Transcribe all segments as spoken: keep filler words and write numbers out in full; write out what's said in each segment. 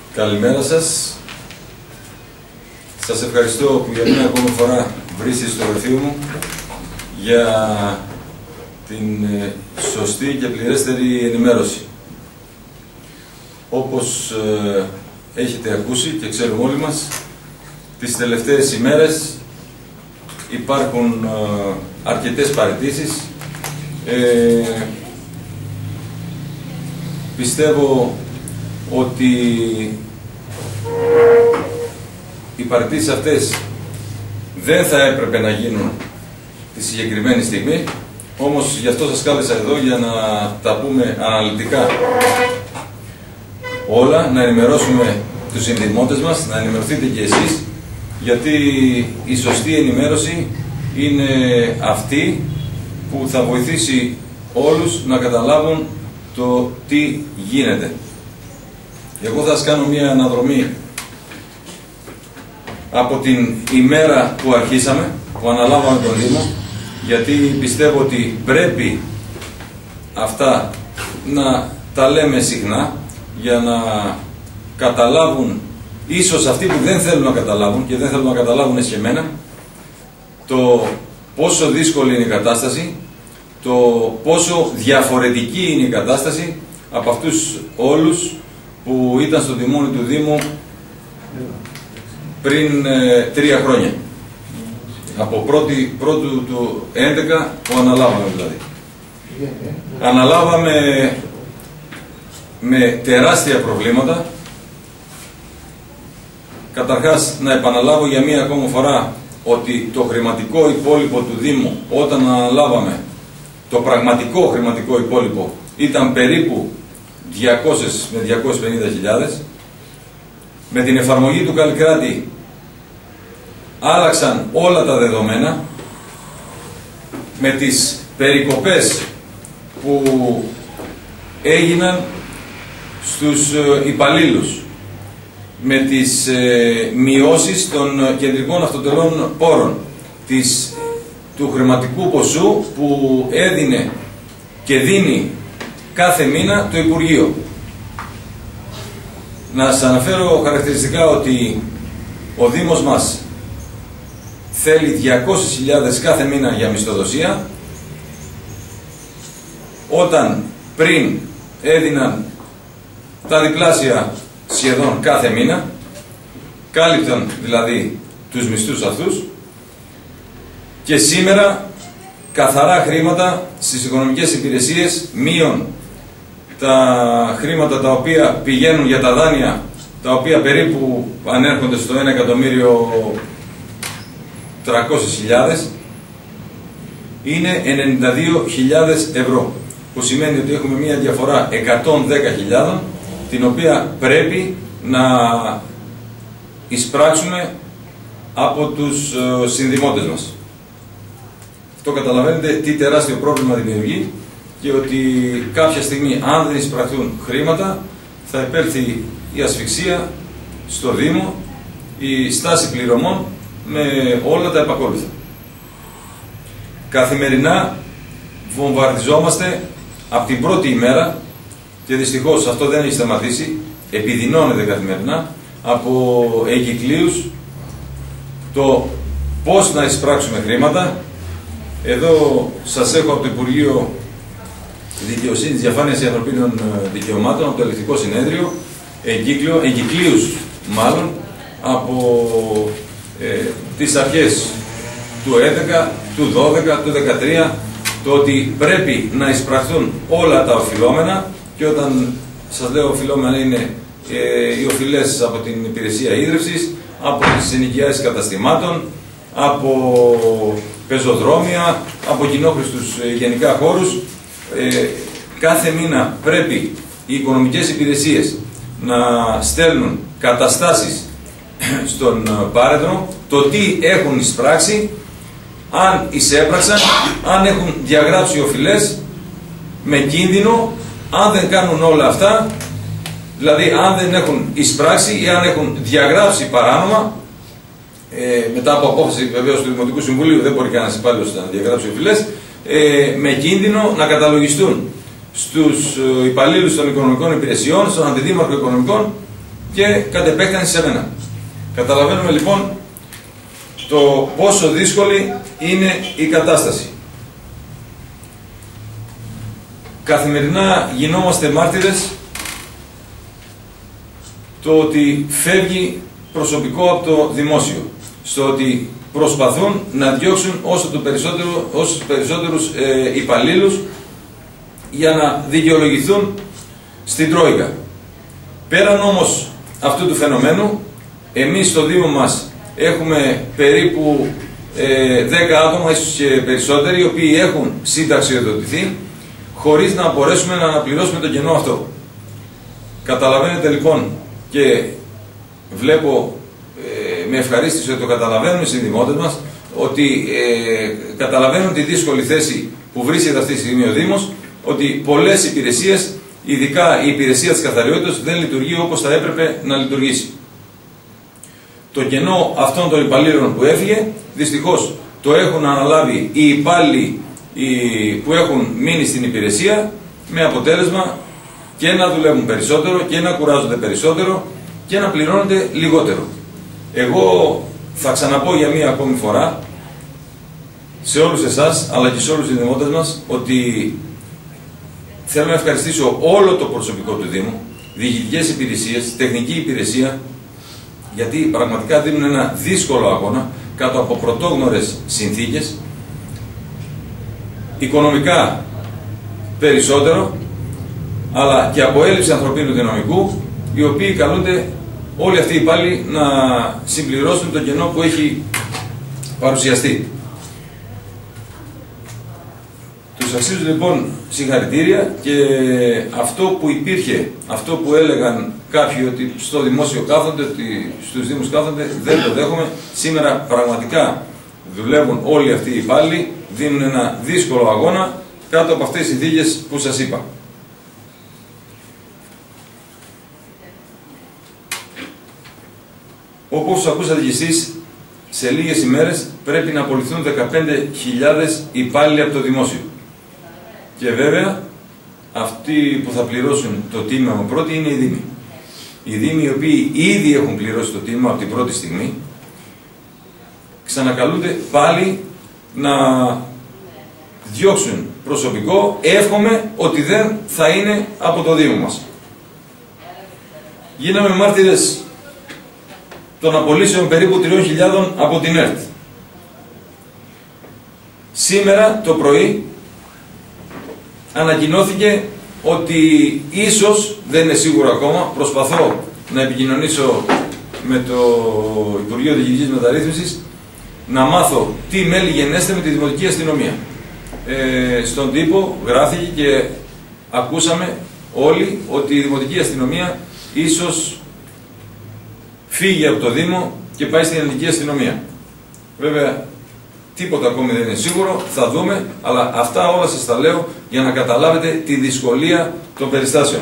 Καλημέρα σας. Σας ευχαριστώ που για μια ακόμη φορά βρίσκεστε στο γραφείο μου για την σωστή και πληρέστερη ενημέρωση. Όπως ε, έχετε ακούσει και ξέρουμε όλοι μας, τις τελευταίες ημέρες υπάρχουν ε, αρκετές παραιτήσεις. Ε, πιστεύω ότι οι παραιτήσεις αυτές δεν θα έπρεπε να γίνουν τη συγκεκριμένη στιγμή, όμως γι' αυτό σας κάλεσα εδώ για να τα πούμε αναλυτικά όλα, να ενημερώσουμε τους συνδημότες μας, να ενημερωθείτε και εσείς, γιατί η σωστή ενημέρωση είναι αυτή που θα βοηθήσει όλους να καταλάβουν το τι γίνεται. Εγώ θα σας κάνω μια αναδρομή από την ημέρα που αρχίσαμε, που αναλάβαμε τον Δήμο, γιατί πιστεύω ότι πρέπει αυτά να τα λέμε συχνά για να καταλάβουν, ίσως αυτοί που δεν θέλουν να καταλάβουν και δεν θέλουν να καταλάβουν εσχεμένα, το πόσο δύσκολη είναι η κατάσταση, το πόσο διαφορετική είναι η κατάσταση από αυτούς όλους που ήταν στο τιμόνι του Δήμου πριν ε, τρία χρόνια. Από πρώτη, πρώτου του έντεκα που αναλάβαμε δηλαδή. Αναλάβαμε με τεράστια προβλήματα. Καταρχάς να επαναλάβω για μία ακόμα φορά ότι το χρηματικό υπόλοιπο του Δήμου όταν αναλάβαμε, το πραγματικό χρηματικό υπόλοιπο ήταν περίπου διακόσιες με διακόσιες πενήντα χιλιάδες. Με την εφαρμογή του Καλλικράτη άλλαξαν όλα τα δεδομένα. Με τις περικοπές που έγιναν στους υπαλλήλους, με τις ε, μειώσεις των κεντρικών αυτοτελών πόρων, της, του χρηματικού ποσού που έδινε και δίνει κάθε μήνα το Υπουργείο. Να σας αναφέρω χαρακτηριστικά ότι ο Δήμος μας θέλει διακόσιες χιλιάδες κάθε μήνα για μισθοδοσία, όταν πριν έδιναν τα διπλάσια σχεδόν κάθε μήνα, κάλυπταν δηλαδή τους μισθούς αυτούς, και σήμερα καθαρά χρήματα στις οικονομικές υπηρεσίες, μείον τα χρήματα τα οποία πηγαίνουν για τα δάνεια, τα οποία περίπου ανέρχονται στο ένα εκατομμύριο τριακόσιες χιλιάδες, είναι ενενήντα δύο χιλιάδες ευρώ, που σημαίνει ότι έχουμε μία διαφορά εκατόν δέκα χιλιάδες, την οποία πρέπει να εισπράξουμε από τους συνδημότες μας. Αυτό καταλαβαίνετε τι τεράστιο πρόβλημα δημιουργεί, και ότι κάποια στιγμή, αν δεν εισπραχθούν χρήματα, θα επέλθει η ασφυξία στο Δήμο, η στάση πληρωμών με όλα τα επακόλουθα. Καθημερινά βομβαρδιζόμαστε από την πρώτη ημέρα, και δυστυχώς αυτό δεν έχει σταματήσει, επιδεινώνεται καθημερινά από εγκυκλίους το πώς να εισπράξουμε χρήματα. Εδώ σας έχω από το Υπουργείο Δικαιοσύνης, Διαφάνειας και Ανθρωπίνων Δικαιωμάτων, από το Ελεκτικό Συνέδριο, εγκύκλιο, εγκυκλίους μάλλον, από ε, τις αρχές του έντεκα, του δώδεκα, του δεκατρία, το ότι πρέπει να εισπραχθούν όλα τα οφειλόμενα, και όταν σας λέω οφειλόμενα είναι ε, οι οφειλές από την υπηρεσία ίδρυυσης, από τις ενοικιάσεις καταστημάτων, από πεζοδρόμια, από κοινόχρηστους ε, γενικά χώρους. Ε, κάθε μήνα πρέπει οι οικονομικές υπηρεσίες να στέλνουν καταστάσεις στον πάρεδρο, το τι έχουν εισπράξει, αν εισέπραξαν, αν έχουν διαγράψει οφειλές, με κίνδυνο, αν δεν κάνουν όλα αυτά, δηλαδή αν δεν έχουν εισπράξει ή αν έχουν διαγράψει παράνομα, ε, μετά από απόφαση βεβαίως του Δημοτικού Συμβουλίου, δεν μπορεί κανένας υπάλληλος να διαγράψει οφειλές, ε, με κίνδυνο να καταλογιστούν στους υπαλλήλους των οικονομικών υπηρεσιών, στον αντιδήμαρχο οικονομικών, και κατ' επέκταση σε μένα. Καταλαβαίνουμε λοιπόν το πόσο δύσκολη είναι η κατάσταση. Καθημερινά γινόμαστε μάρτυρες το ότι φεύγει προσωπικό από το δημόσιο, στο ότι προσπαθούν να διώξουν όσο το περισσότερο, όσους περισσότερους ε, υπαλλήλους για να δικαιολογηθούν στην Τρόικα. Πέραν όμως αυτού του φαινομένου, εμείς στο Δήμο μας έχουμε περίπου ε, δέκα άτομα, ίσως και περισσότεροι, οι οποίοι έχουν συνταξιοδοτηθεί, χωρίς να μπορέσουμε να αναπληρώσουμε το κενό αυτό. Καταλαβαίνετε λοιπόν, και βλέπω ε, με ευχαρίστηση ότι το καταλαβαίνουν οι συνδημότες μας, ότι ε, καταλαβαίνουν τη δύσκολη θέση που βρίσκεται αυτή τη στιγμή ο Δήμος, ότι πολλές υπηρεσίες, ειδικά η υπηρεσία της καθαριότητας, δεν λειτουργεί όπως θα έπρεπε να λειτουργήσει. Το κενό αυτών των υπαλλήλων που έφυγε, δυστυχώς το έχουν αναλάβει οι υπάλληλοι που έχουν μείνει στην υπηρεσία, με αποτέλεσμα και να δουλεύουν περισσότερο και να κουράζονται περισσότερο και να πληρώνονται λιγότερο. Εγώ θα ξαναπώ για μία ακόμη φορά σε όλους εσάς, αλλά και σε όλους τους δημότες μας, ότι θέλω να ευχαριστήσω όλο το προσωπικό του Δήμου, διοικητικές υπηρεσίες, τεχνική υπηρεσία, γιατί πραγματικά δίνουν ένα δύσκολο αγώνα κάτω από πρωτόγνωρες συνθήκες, οικονομικά περισσότερο, αλλά και από έλλειψη ανθρωπίνου δυναμικού, οι οποίοι καλούνται όλοι αυτοί οι υπάλληλοι να συμπληρώσουν το κενό που έχει παρουσιαστεί. Τους αξίζω λοιπόν συγχαρητήρια, και αυτό που υπήρχε, αυτό που έλεγαν κάποιοι ότι στο δημόσιο κάθονται, ότι στους Δήμους κάθονται, δεν το δέχομαι. Σήμερα πραγματικά δουλεύουν όλοι αυτοί οι υπάλληλοι, δίνουν ένα δύσκολο αγώνα κάτω από αυτές τις συνθήκες που σας είπα. Όπως ακούσατε κι εσείς, σε λίγες ημέρες πρέπει να απολυθούν δεκαπέντε χιλιάδες υπάλληλοι από το δημόσιο. Και βέβαια, αυτοί που θα πληρώσουν το τίμημα πρώτοι είναι οι Δήμοι. Οι Δήμοι οι οποίοι ήδη έχουν πληρώσει το τίμημα από την πρώτη στιγμή, ξανακαλούνται πάλι να διώξουν προσωπικό. Εύχομαι ότι δεν θα είναι από το Δήμο μας. Γίναμε μάρτυρες των απολύσεων περίπου τριών χιλιάδων από την ΕΡΤ. Σήμερα το πρωί ανακοινώθηκε ότι ίσως, δεν είναι σίγουρο ακόμα, προσπαθώ να επικοινωνήσω με το Υπουργείο Διοικητικής Μεταρρύθμισης, να μάθω τι μέλη γενέστε με τη Δημοτική Αστυνομία. Ε, στον τύπο γράφηκε και ακούσαμε όλοι ότι η Δημοτική Αστυνομία ίσως φύγει από το Δήμο και πάει στην Ελληνική Αστυνομία. Βέβαια, τίποτα ακόμη δεν είναι σίγουρο, θα δούμε, αλλά αυτά όλα σας τα λέω για να καταλάβετε τη δυσκολία των περιστάσεων.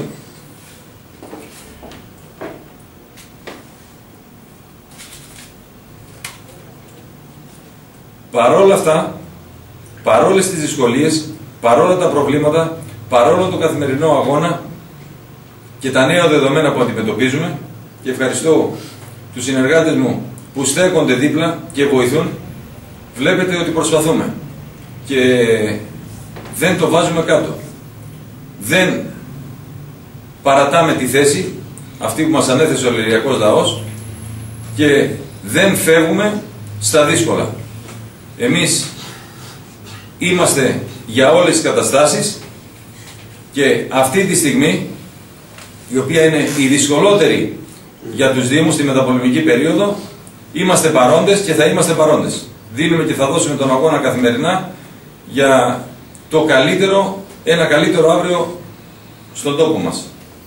Παρόλα αυτά, παρόλες τις δυσκολίες, παρόλα τα προβλήματα, παρόλο το καθημερινό αγώνα και τα νέα δεδομένα που αντιμετωπίζουμε, και ευχαριστώ τους συνεργάτες μου που στέκονται δίπλα και βοηθούν, βλέπετε ότι προσπαθούμε και δεν το βάζουμε κάτω. Δεν παρατάμε τη θέση αυτή που μας ανέθεσε ο Λυριακός λαός και δεν φεύγουμε στα δύσκολα. Εμείς είμαστε για όλες τις καταστάσεις και αυτή τη στιγμή, η οποία είναι η δυσκολότερη για τους Δήμους στη μεταπολεμική περίοδο, είμαστε παρόντες και θα είμαστε παρόντες. Δίνουμε και θα δώσουμε τον αγώνα καθημερινά για το καλύτερο, ένα καλύτερο αύριο στον τόπο μας.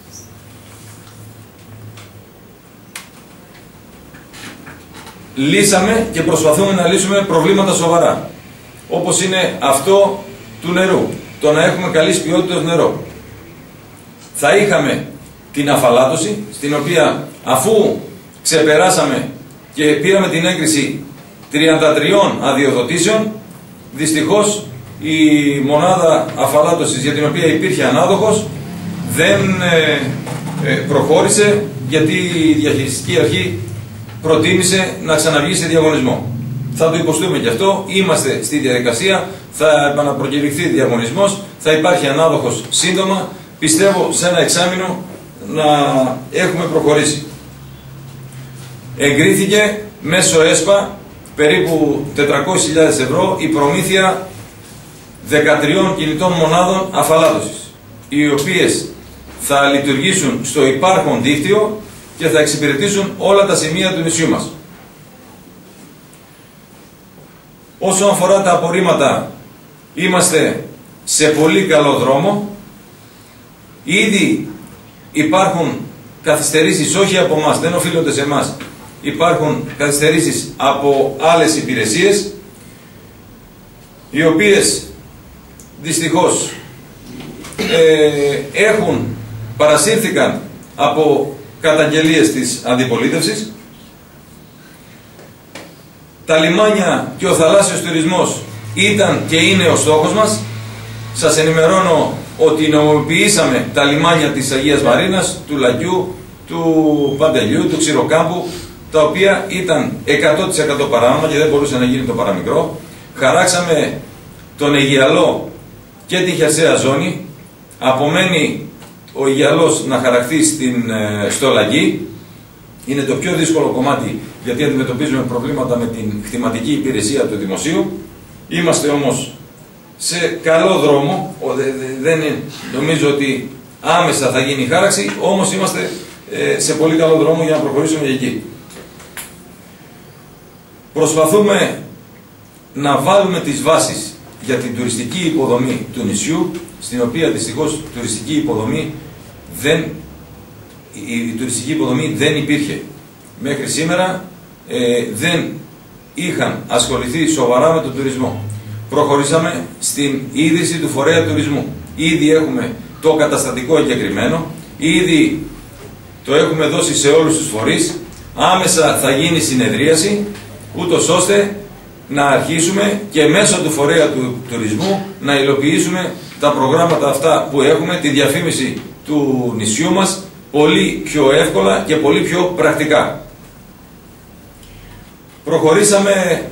Λύσαμε και προσπαθούμε να λύσουμε προβλήματα σοβαρά, όπως είναι αυτό του νερού, το να έχουμε καλής ποιότητας νερό. Θα είχαμε την αφαλάτωση, στην οποία αφού ξεπεράσαμε και πήραμε την έγκριση τριάντα τριών αδειοδοτήσεων, δυστυχώς η μονάδα αφαλάτωσης για την οποία υπήρχε ανάδοχος δεν ε, ε, προχώρησε γιατί η διαχειριστική αρχή προτίμησε να ξαναβγεί σε διαγωνισμό. Θα το υποστούμε και αυτό, είμαστε στη διαδικασία, θα επαναπροκηρυχθεί διαγωνισμός, θα υπάρχει ανάδοχος σύντομα, πιστεύω σε ένα εξάμηνο να έχουμε προχωρήσει. Εγκρίθηκε μέσω ΕΣΠΑ περίπου τετρακόσιες χιλιάδες ευρώ η προμήθεια δεκατρείων κινητών μονάδων αφαλάτωσης, οι οποίες θα λειτουργήσουν στο υπάρχον δίκτυο και θα εξυπηρετήσουν όλα τα σημεία του νησιού μας. Όσον αφορά τα απορρίμματα, είμαστε σε πολύ καλό δρόμο. Ήδη υπάρχουν καθυστερήσεις, όχι από εμάς, δεν οφείλονται σε εμάς. Υπάρχουν καθυστερήσεις από άλλες υπηρεσίες, οι οποίες δυστυχώς ε, έχουν, παρασύρθηκαν από καταγγελίες της αντιπολίτευσης. Τα λιμάνια και ο θαλάσσιος τουρισμός ήταν και είναι ο στόχος μας. Σας ενημερώνω ότι νομιμοποιήσαμε τα λιμάνια της Αγίας Μαρίνας, του Λαγιού, του Παντελιού, του Ξηροκάμπου, τα οποία ήταν εκατό τοις εκατό παράνομα και δεν μπορούσε να γίνει το παραμικρό. Χαράξαμε τον Αιγιαλό και τη χερσαία ζώνη. Απομένει ο Αιγιαλός να χαραχθεί στην, στο Λαγί. Είναι το πιο δύσκολο κομμάτι, γιατί αντιμετωπίζουμε προβλήματα με την κτηματική υπηρεσία του Δημοσίου. Είμαστε όμως σε καλό δρόμο, δεν νομίζω ότι άμεσα θα γίνει η χάραξη, όμως είμαστε σε πολύ καλό δρόμο για να προχωρήσουμε εκεί. Προσπαθούμε να βάλουμε τις βάσεις για την τουριστική υποδομή του νησιού, στην οποία δυστυχώς τουριστική υποδομή δεν, η τουριστική υποδομή δεν υπήρχε. Μέχρι σήμερα ε, δεν είχαν ασχοληθεί σοβαρά με τον τουρισμό. Προχωρήσαμε στην ίδρυση του φορέα τουρισμού. Ήδη έχουμε το καταστατικό εγκεκριμένο, ήδη το έχουμε δώσει σε όλους τους φορείς. Άμεσα θα γίνει συνεδρίαση, ούτως ώστε να αρχίσουμε και μέσω του φορέα του τουρισμού να υλοποιήσουμε τα προγράμματα αυτά που έχουμε, τη διαφήμιση του νησιού μας, πολύ πιο εύκολα και πολύ πιο πρακτικά. Προχωρήσαμε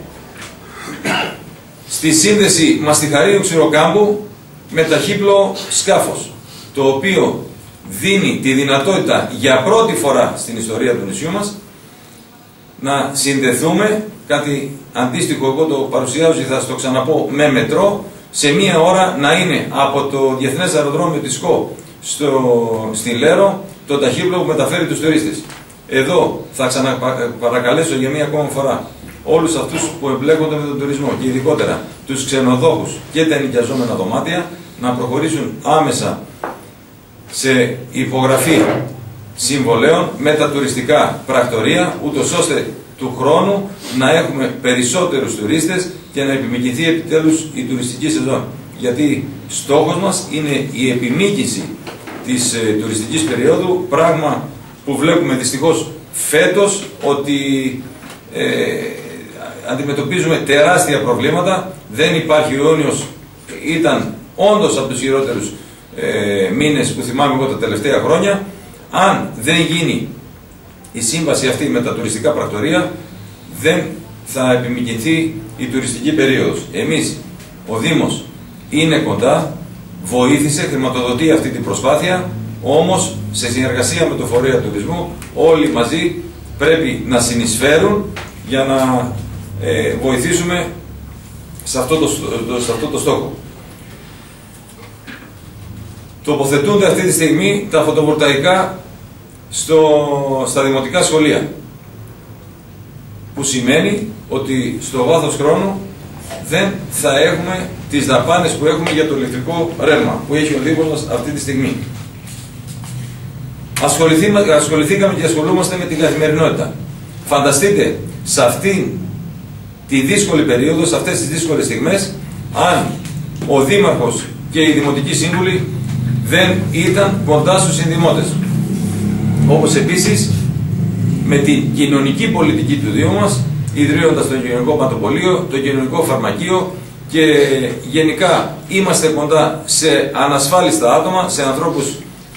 στη σύνδεση Μαστιχαρίου Ξηροκάμπου με ταχύπλο σκάφος, το οποίο δίνει τη δυνατότητα για πρώτη φορά στην ιστορία του νησιού μας να συνδεθούμε, κάτι αντίστοιχο εγώ το παρουσιάζω και θα το ξαναπώ, με μετρό, σε μία ώρα να είναι από το Διεθνές Αεροδρόμιο της ΚΟ στο, στην Λέρο το ταχύπλο που μεταφέρει τους τουρίστες. Εδώ θα ξαναπαρακαλέσω για μία ακόμα φορά όλους αυτούς που εμπλέκονται με τον τουρισμό και ειδικότερα τους ξενοδόχους και τα ενοικιαζόμενα δωμάτια να προχωρήσουν άμεσα σε υπογραφή συμβολέων με τα τουριστικά πρακτορεία, ούτως ώστε του χρόνου να έχουμε περισσότερους τουρίστες και να επιμικηθεί επιτέλους η τουριστική σεζόν. Γιατί στόχος μας είναι η επιμήκυση της ε, τουριστικής περίοδου, πράγμα που βλέπουμε δυστυχώς φέτος ότι ε, αντιμετωπίζουμε τεράστια προβλήματα. Δεν υπάρχει, ο Ιούνιος ήταν όντως από τους χειρότερους ε, μήνες που θυμάμαι εγώ τα τελευταία χρόνια. Αν δεν γίνει η σύμβαση αυτή με τα τουριστικά πρακτορεία, δεν θα επιμηκυνθεί η τουριστική περίοδος. Εμείς, ο Δήμος είναι κοντά, βοήθησε, χρηματοδοτεί αυτή την προσπάθεια, όμως σε συνεργασία με το φορέα τουρισμού όλοι μαζί πρέπει να συνεισφέρουν για να ε, βοηθήσουμε σε αυτό το, σε αυτό το στόχο. Τοποθετούνται αυτή τη στιγμή τα φωτοβολταϊκά στο, στα δημοτικά σχολεία, που σημαίνει ότι στο βάθος χρόνου δεν θα έχουμε τις δαπάνες που έχουμε για το ηλεκτρικό ρεύμα που έχει ο Δήμος μας αυτή τη στιγμή. Ασχοληθήκαμε και ασχολούμαστε με την καθημερινότητα. Φανταστείτε σε αυτή τη δύσκολη περίοδο, σε αυτές τις δύσκολες στιγμές, αν ο Δήμαρχος και οι Δημοτικοί Σύμβουλοι δεν ήταν κοντά στους συνδημότες. Όπως επίσης με την κοινωνική πολιτική του Δήμου μας, ιδρύοντας το κοινωνικό παντοπολείο, το κοινωνικό φαρμακείο και γενικά είμαστε κοντά σε ανασφάλιστα άτομα, σε ανθρώπους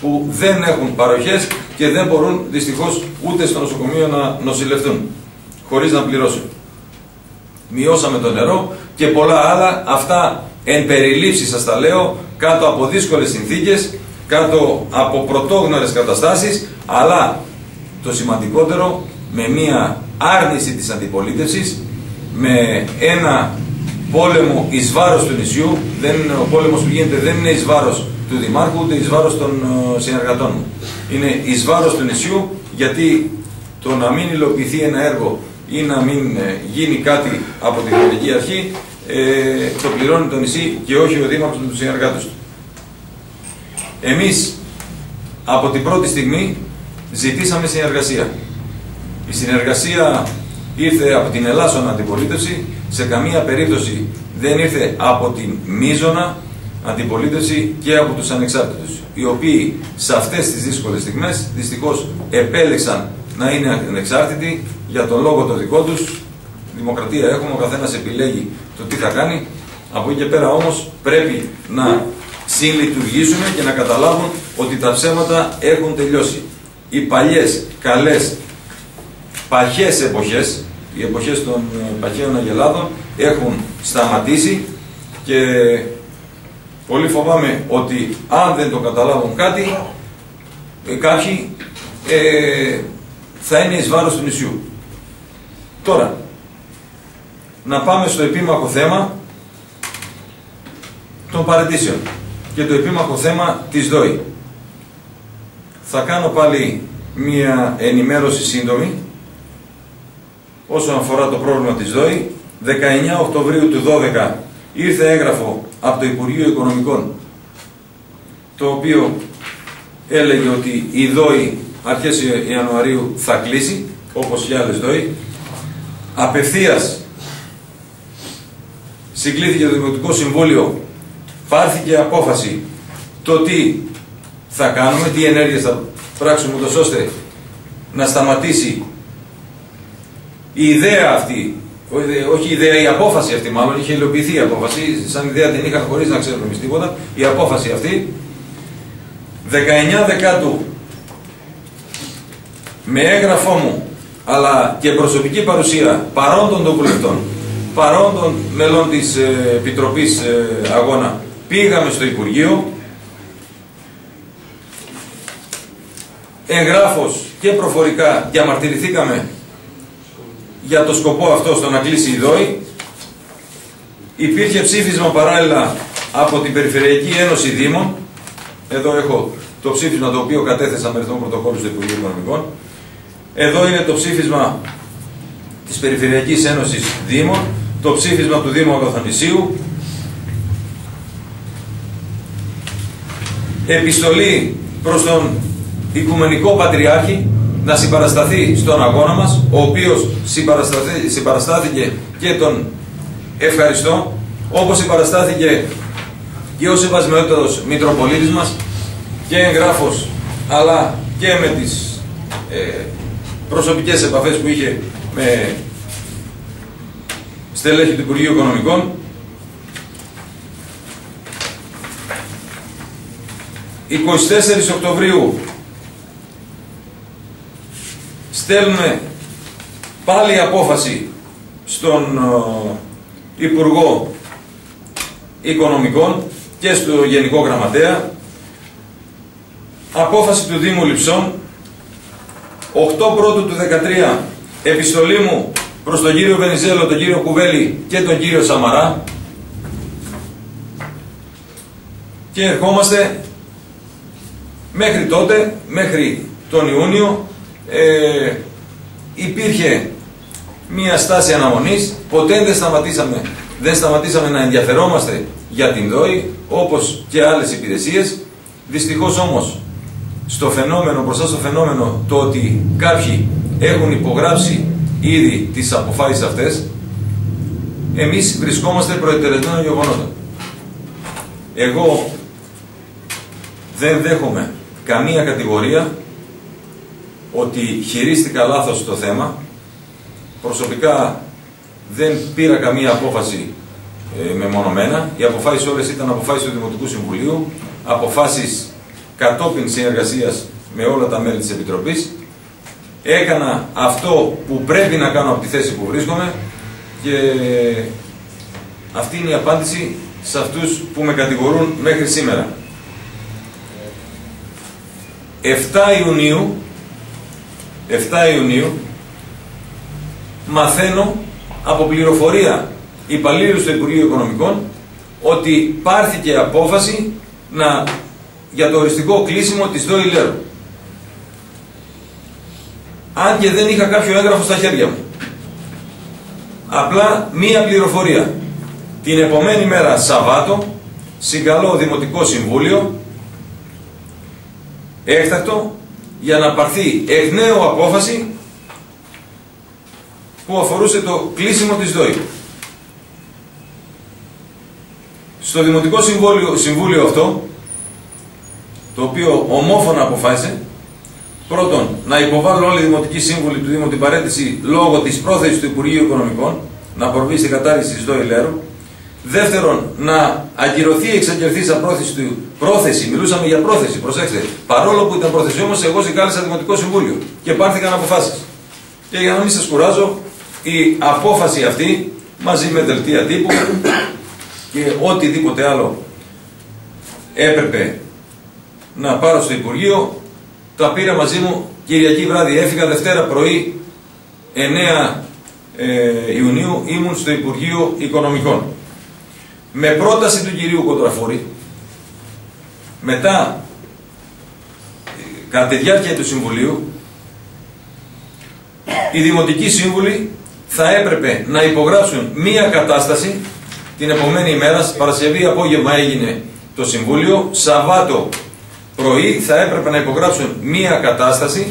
που δεν έχουν παροχές και δεν μπορούν δυστυχώς ούτε στο νοσοκομείο να νοσηλευτούν, χωρίς να πληρώσουν. Μειώσαμε το νερό και πολλά άλλα, αυτά εν περιλήψη σας τα λέω, κάτω από δύσκολες συνθήκες, κάτω από πρωτόγνωρες καταστάσεις, αλλά το σημαντικότερο, με μία άρνηση της αντιπολίτευσης, με ένα πόλεμο εις βάρος του νησιού. Δεν είναι, ο πόλεμος που γίνεται δεν είναι εις βάρος του Δημάρχου, ούτε εις βάρος των uh, συνεργατών μου. Είναι εις βάρος του νησιού, γιατί το να μην υλοποιηθεί ένα έργο ή να μην ε, γίνει κάτι από την Δημοτική Αρχή, ε, το πληρώνει το νησί και όχι ο Δήμαρχος με τους συνεργάτες του. Εμείς από την πρώτη στιγμή ζητήσαμε συνεργασία. Η συνεργασία ήρθε από την ελάσσονα αντιπολίτευση, σε καμία περίπτωση δεν ήρθε από την μείζωνα αντιπολίτευση και από τους ανεξάρτητους, οι οποίοι σε αυτές τις δύσκολες στιγμές δυστυχώς επέλεξαν να είναι ανεξάρτητοι για τον λόγο το δικό τους. Δημοκρατία έχουμε, ο καθένας επιλέγει το τι θα κάνει. Από εκεί και πέρα όμως πρέπει να συλλειτουργήσουμε και να καταλάβουν ότι τα ψέματα έχουν τελειώσει. Οι παλιές, καλές, παχές εποχές, οι εποχές των παχαίων αγελάδων έχουν σταματήσει και πολύ φοβάμαι ότι αν δεν το καταλάβουν κάτι, ε, κάποιοι ε, θα είναι εις βάρος του νησιού. Τώρα, να πάμε στο επίμαχο θέμα των παραιτήσεων και το επίμαχο θέμα της ΔΟΗ. Θα κάνω πάλι μία ενημέρωση σύντομη όσον αφορά το πρόβλημα της ΔΟΗ. δεκαεννέα Οκτωβρίου του δώδεκα ήρθε έγγραφο από το Υπουργείο Οικονομικών, το οποίο έλεγε ότι η ΔΟΗ αρχές Ιανουαρίου θα κλείσει, όπως και άλλες ΔΟΗ. Απευθείας συγκλήθηκε το Δημοτικό Συμβούλιο, πάρθηκε απόφαση το τι θα κάνουμε, τι ενέργειες θα πράξουμε, ούτως ώστε να σταματήσει η ιδέα αυτή, όχι η ιδέα, η απόφαση αυτή μάλλον, είχε υλοποιηθεί η απόφαση, σαν ιδέα την είχαν χωρίς να ξέρουμε εμείς τίποτα, η απόφαση αυτή. δεκαεννέα Δεκάτου, με έγγραφό μου, αλλά και προσωπική παρουσία παρόντων των βουλευτών, παρόντων μελών της ε, Επιτροπής ε, Αγώνα, πήγαμε στο Υπουργείο, εγγράφος και προφορικά διαμαρτυρηθήκαμε για το σκοπό αυτό, στο να κλείσει η ΔΟΗ. Υπήρχε ψήφισμα παράλληλα από την Περιφερειακή Ένωση Δήμων. Εδώ έχω το ψήφισμα το οποίο κατέθεσα με ρυθμό πρωτοκόλλου στο Υπουργείο Οικονομικών. Εδώ είναι το ψήφισμα της Περιφερειακής Ένωσης Δήμων, το ψήφισμα του Δήμου Αγαθονησίου, επιστολή προς τον Οικουμενικό Πατριάρχη να συμπαρασταθεί στον αγώνα μας, ο οποίος συμπαραστάθηκε και τον ευχαριστώ, όπως συμπαραστάθηκε και ο Σεβασμιότητος Μητροπολίτης μας και εγγράφος, αλλά και με τις ε, προσωπικές επαφές που είχε με στελέχη του Υπουργείου Οικονομικών. εικοστή τέταρτη Οκτωβρίου στέλνουμε πάλι απόφαση στον ε, Υπουργό Οικονομικών και στο Γενικό Γραμματέα. Απόφαση του Δήμου Λειψών, οκτώ Πρώτου του δεκατρία, επιστολή μου προς τον κύριο Βενιζέλο, τον κύριο Κουβέλη και τον κύριο Σαμαρά, και ερχόμαστε μέχρι τότε, μέχρι τον Ιούνιο, ε, υπήρχε μία στάση αναμονής, ποτέ δεν σταματήσαμε, δεν σταματήσαμε να ενδιαφερόμαστε για την ΔΟΗ, όπως και άλλες υπηρεσίες. Δυστυχώς όμως, στο φαινόμενο, μπροστά στο φαινόμενο το ότι κάποιοι έχουν υπογράψει ήδη τις αποφάσεις αυτές, εμείς βρισκόμαστε προεταιρεσμένων γεγονότων. Εγώ δεν δέχομαι καμία κατηγορία ότι χειρίστηκα λάθος το θέμα. Προσωπικά δεν πήρα καμία απόφαση ε, μεμονωμένα. Οι αποφάσεις όλες ήταν αποφάσεις του Δημοτικού Συμβουλίου, αποφάσεις κατόπιν συνεργασίας με όλα τα μέλη της Επιτροπής. Έκανα αυτό που πρέπει να κάνω από τη θέση που βρίσκομαι και αυτή είναι η απάντηση σε αυτούς που με κατηγορούν μέχρι σήμερα. εφτά Ιουνίου, εφτά Ιουνίου μαθαίνω από πληροφορία υπαλλήλους του Υπουργείου Οικονομικών ότι πάρθηκε απόφαση να, για το οριστικό κλείσιμο της ΔΟΗ Λέρου. Αν και δεν είχα κάποιο έγγραφο στα χέρια μου. Απλά μία πληροφορία. Την επομένη μέρα Σαββάτο συγκαλώ Δημοτικό Συμβούλιο έκτακτο για να πάρθει εκ νέου απόφαση που αφορούσε το κλείσιμο της ΔΟΗ. Στο Δημοτικό Συμβούλιο, Συμβούλιο αυτό, το οποίο ομόφωνα αποφάσισε, πρώτον, να υποβάλουν όλοι οι Δημοτικοί Σύμβουλοι του Δήμου την παραίτηση λόγω της πρόθεσης του Υπουργείου Οικονομικών να προβεί στην κατάργηση της ΔΟΗ Λέρου. Δεύτερον, να ακυρωθεί η εξαγγελθήσα πρόθεση του. Πρόθεση, μιλούσαμε για πρόθεση, προσέξτε. Παρόλο που ήταν πρόθεση όμως, εγώ συγκάλεσα Δημοτικό Συμβούλιο και πάρθηκαν αποφάσεις. Και για να μην σας κουράζω, η απόφαση αυτή μαζί με δελτία τύπου και οτιδήποτε άλλο έπρεπε να πάρω στο Υπουργείο, τα πήρα μαζί μου. Κυριακή βράδυ έφυγα, Δευτέρα πρωί εννέα Ιουνίου ήμουν στο Υπουργείο Οικονομικών. Με πρόταση του κυρίου Κοντραφούρη, μετά, κατά τη διάρκεια του Συμβουλίου, οι Δημοτικοί Σύμβουλοι θα έπρεπε να υπογράψουν μία κατάσταση την επομένη ημέρα. Παρασκευή απόγευμα έγινε το Συμβούλιο, Σαββάτο πρωί θα έπρεπε να υπογράψουν μία κατάσταση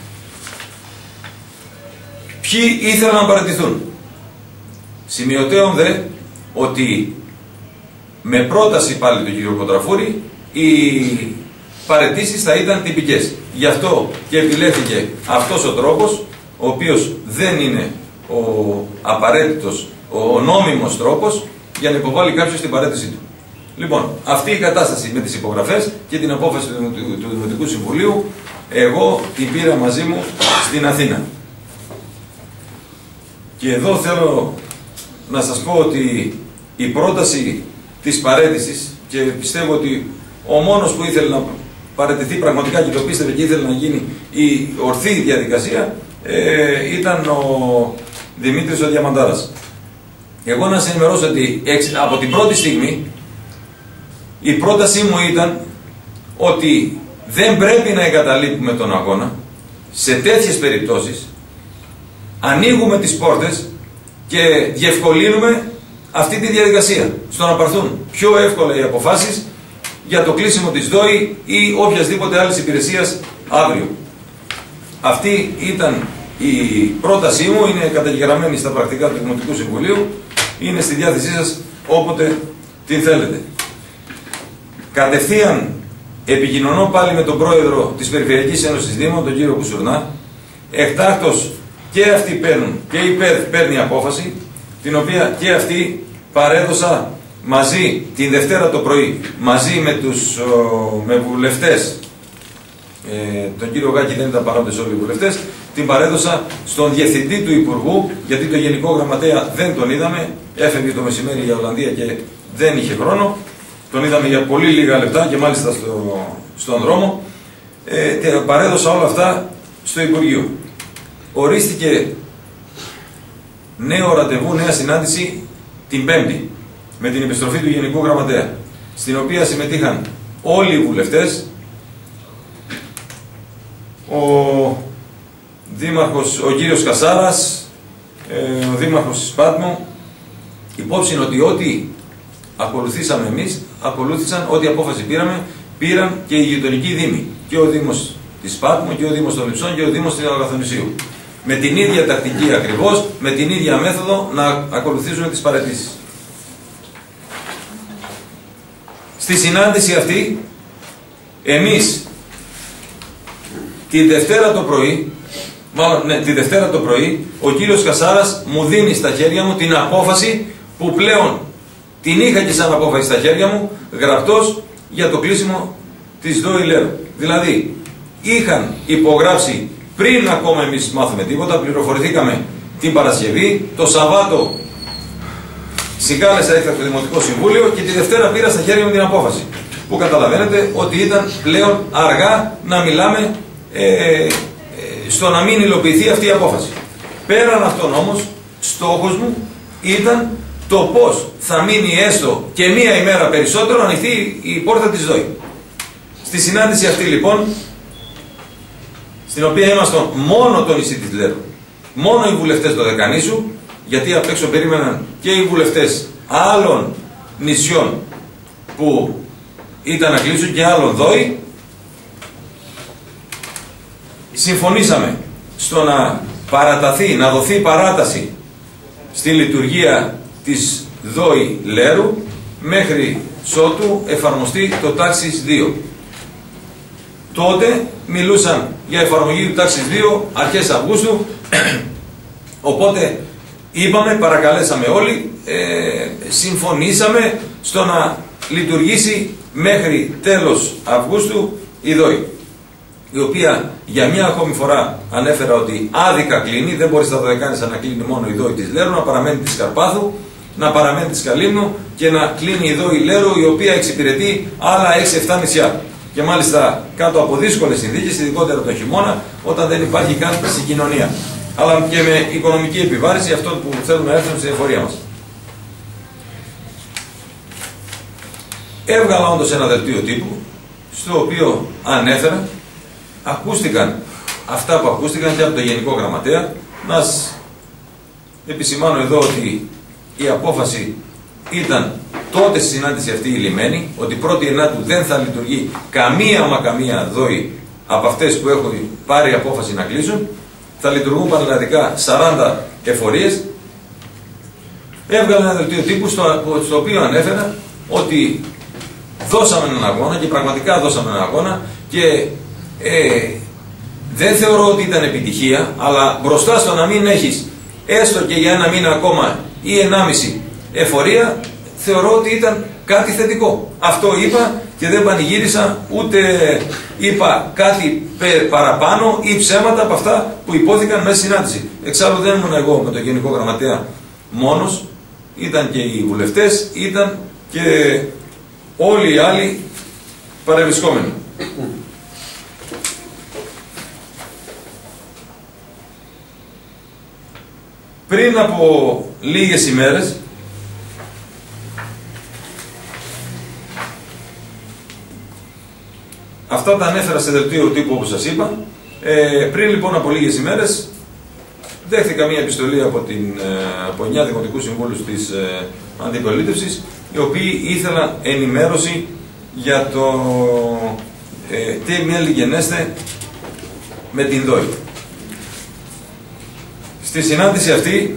ποιοι ήθελαν να παραιτηθούν. Σημειωτέων δε ότι με πρόταση πάλι του κ. Κοντραφούρη οι παραιτήσεις θα ήταν τυπικές. Γι' αυτό και επιλέχθηκε αυτός ο τρόπος, ο οποίος δεν είναι ο απαραίτητος, ο νόμιμος τρόπος για να υποβάλει κάποιος την παραίτησή του. Λοιπόν, αυτή η κατάσταση με τις υπογραφές και την απόφαση του, του, του Δημοτικού Συμβουλίου, εγώ την πήρα μαζί μου στην Αθήνα. Και εδώ θέλω να σας πω ότι η πρόταση της παραίτησης, και πιστεύω ότι ο μόνος που ήθελε να παραιτηθεί πραγματικά και το πίστευε και ήθελε να γίνει η ορθή διαδικασία, ε, ήταν ο Δημήτρης ο Διαμαντάρας. Εγώ να σας ενημερώσω ότι από την πρώτη στιγμή η πρότασή μου ήταν ότι δεν πρέπει να εγκαταλείπουμε τον αγώνα. Σε τέτοιες περιπτώσεις ανοίγουμε τις πόρτες και διευκολύνουμε αυτή τη διαδικασία, στο να πάρθουν πιο εύκολα οι αποφάσεις για το κλείσιμο της ΔΟΗ ή οποιασδήποτε άλλης υπηρεσίας αύριο. Αυτή ήταν η πρότασή μου, είναι καταγεγραμμένη στα πρακτικά του Δημοτικού Συμβουλίου, είναι στη διάθεσή σας όποτε την θέλετε. Κατευθείαν επικοινωνώ πάλι με τον πρόεδρο της Περιφερειακής Ένωσης Δήμων, τον κύριο Κουσουρνά. Εκτάκτως και αυτοί παίρνουν, και η ΠΕΔ παίρνει απόφαση, την οποία και αυτή παρέδωσα μαζί την Δευτέρα το πρωί, μαζί με τους ο, με βουλευτές, ε, τον κύριο Γάκη δεν ήταν παρόντες όλοι οι βουλευτές, την παρέδωσα στον Διευθυντή του Υπουργού, γιατί το Γενικό Γραμματέα δεν τον είδαμε, έφευγε το μεσημέρι για Ολλανδία και δεν είχε χρόνο, τον είδαμε για πολύ λίγα λεπτά και μάλιστα στο, στον δρόμο, ε, παρέδωσα όλα αυτά στο Υπουργείο. Ορίστηκε νέο ραντεβού, νέα συνάντηση την Πέμπτη με την επιστροφή του Γενικού Γραμματέα, στην οποία συμμετείχαν όλοι οι βουλευτές, ο Δήμαρχος, ο κύριος Κασάρας, ο Δήμαρχος της Πάτμου. Υπόψη είναι ότι ό,τι ακολουθήσαμε εμείς, ακολούθησαν, ό,τι απόφαση πήραμε, πήραν και οι γειτονικοί δήμοι. Και ο Δήμος της Πάτμου και ο Δήμος των Λειψών και ο Δήμος της Αγαθονησίου. Με την ίδια τακτική ακριβώς, με την ίδια μέθοδο να ακολουθήσουμε τις παραιτήσεις. Στη συνάντηση αυτή, εμείς τη Δευτέρα το πρωί, μάλλον ναι, τη Δευτέρα το πρωί, ο κύριος Κασάρας μου δίνει στα χέρια μου την απόφαση που πλέον την είχα και σαν απόφαση στα χέρια μου, γραπτός, για το κλείσιμο της ΔΟΗ Λέρου. Δηλαδή, είχαν υπογράψει πριν ακόμα εμείς μάθουμε τίποτα, πληροφορηθήκαμε την Παρασκευή, το Σαββάτο συγκάλεσα έκτακτο Δημοτικό Συμβούλιο και τη Δευτέρα πήρα στα χέρια μου την απόφαση. Που καταλαβαίνετε ότι ήταν πλέον αργά να μιλάμε ε, ε, στο να μην υλοποιηθεί αυτή η απόφαση. Πέραν αυτόν όμως, στόχος μου ήταν το πώς θα μείνει έστω και μία ημέρα περισσότερο ανοιχτή η πόρτα της ΔΟΗ. Στη συνάντηση αυτή λοιπόν, στην οποία ήμασταν μόνο το νησί της Λέρου, μόνο οι βουλευτές του Δεκανήσου, γιατί απ' έξω περίμεναν και οι βουλευτές άλλων νησιών που ήταν να κλείσουν και άλλων ΔΟΗ, συμφωνήσαμε στο να παραταθεί, να δοθεί παράταση στη λειτουργία της ΔΟΗ Λέρου μέχρι ότου εφαρμοστεί το τάξης δύο. Τότε μιλούσαν για εφαρμογή του τάξης δύο αρχές Αυγούστου, οπότε είπαμε, παρακαλέσαμε όλοι, ε, συμφωνήσαμε στο να λειτουργήσει μέχρι τέλος Αυγούστου η ΔΟΗ, η οποία για μια ακόμη φορά ανέφερα ότι άδικα κλείνει, δεν μπορεί στα Δωδεκάνησα να κλείνει μόνο η ΔΟΗ της Λέρου, να παραμένει της Καρπάθου, να παραμένει της Καλύμνου και να κλείνει η ΔΟΗ Λέρου, η οποία εξυπηρετεί άλλα έξι εφτά νησιά. Και μάλιστα κάτω από δύσκολες συνθήκες, ειδικότερα τον χειμώνα, όταν δεν υπάρχει καν συγκοινωνία. Αλλά και με οικονομική επιβάρηση αυτών που θέλουν να έρθουν στην εφορία μας. Έβγαλα όντως ένα δελτίο τύπου, στο οποίο ανέφερα, ακούστηκαν αυτά που ακούστηκαν και από τον Γενικό Γραμματέα. Να επισημάνω εδώ ότι η απόφαση ήταν τότε στη συνάντηση αυτή η λιμένη, ότι πρώτη ενάτου δεν θα λειτουργεί καμία μα καμία ΔΟΗ από αυτές που έχουν πάρει απόφαση να κλείσουν. Θα λειτουργούν πανελλαδικά σαράντα εφορίες. Έβγαλε ένα δελτίο τύπου στο, στο οποίο ανέφερα ότι δώσαμε έναν αγώνα και πραγματικά δώσαμε έναν αγώνα και ε, δεν θεωρώ ότι ήταν επιτυχία, αλλά μπροστά στο να μην έχεις έστω και για ένα μήνα ακόμα ή ενάμιση εφορία, θεωρώ ότι ήταν κάτι θετικό. Αυτό είπα και δεν πανηγύρισα, ούτε είπα κάτι παραπάνω ή ψέματα από αυτά που υπόθηκαν μέσα στη συνάντηση. Εξάλλου δεν ήμουν εγώ με τον Γενικό Γραμματέα μόνος, ήταν και οι βουλευτές, ήταν και όλοι οι άλλοι παρευρισκόμενοι. Πριν από λίγες ημέρες, αυτά τα ανέφερα σε δελτίο τύπου όπως σας είπα, ε, πριν λοιπόν από λίγες ημέρες δέχτηκα μια επιστολή από, την, από εννιά Δημοτικούς Συμβούλους της ε, Αντιπολίτευσης, οι οποίοι ήθελαν ενημέρωση για το ε, τι μέλη γενέστε με την ΔΟΗ. Στη συνάντηση αυτή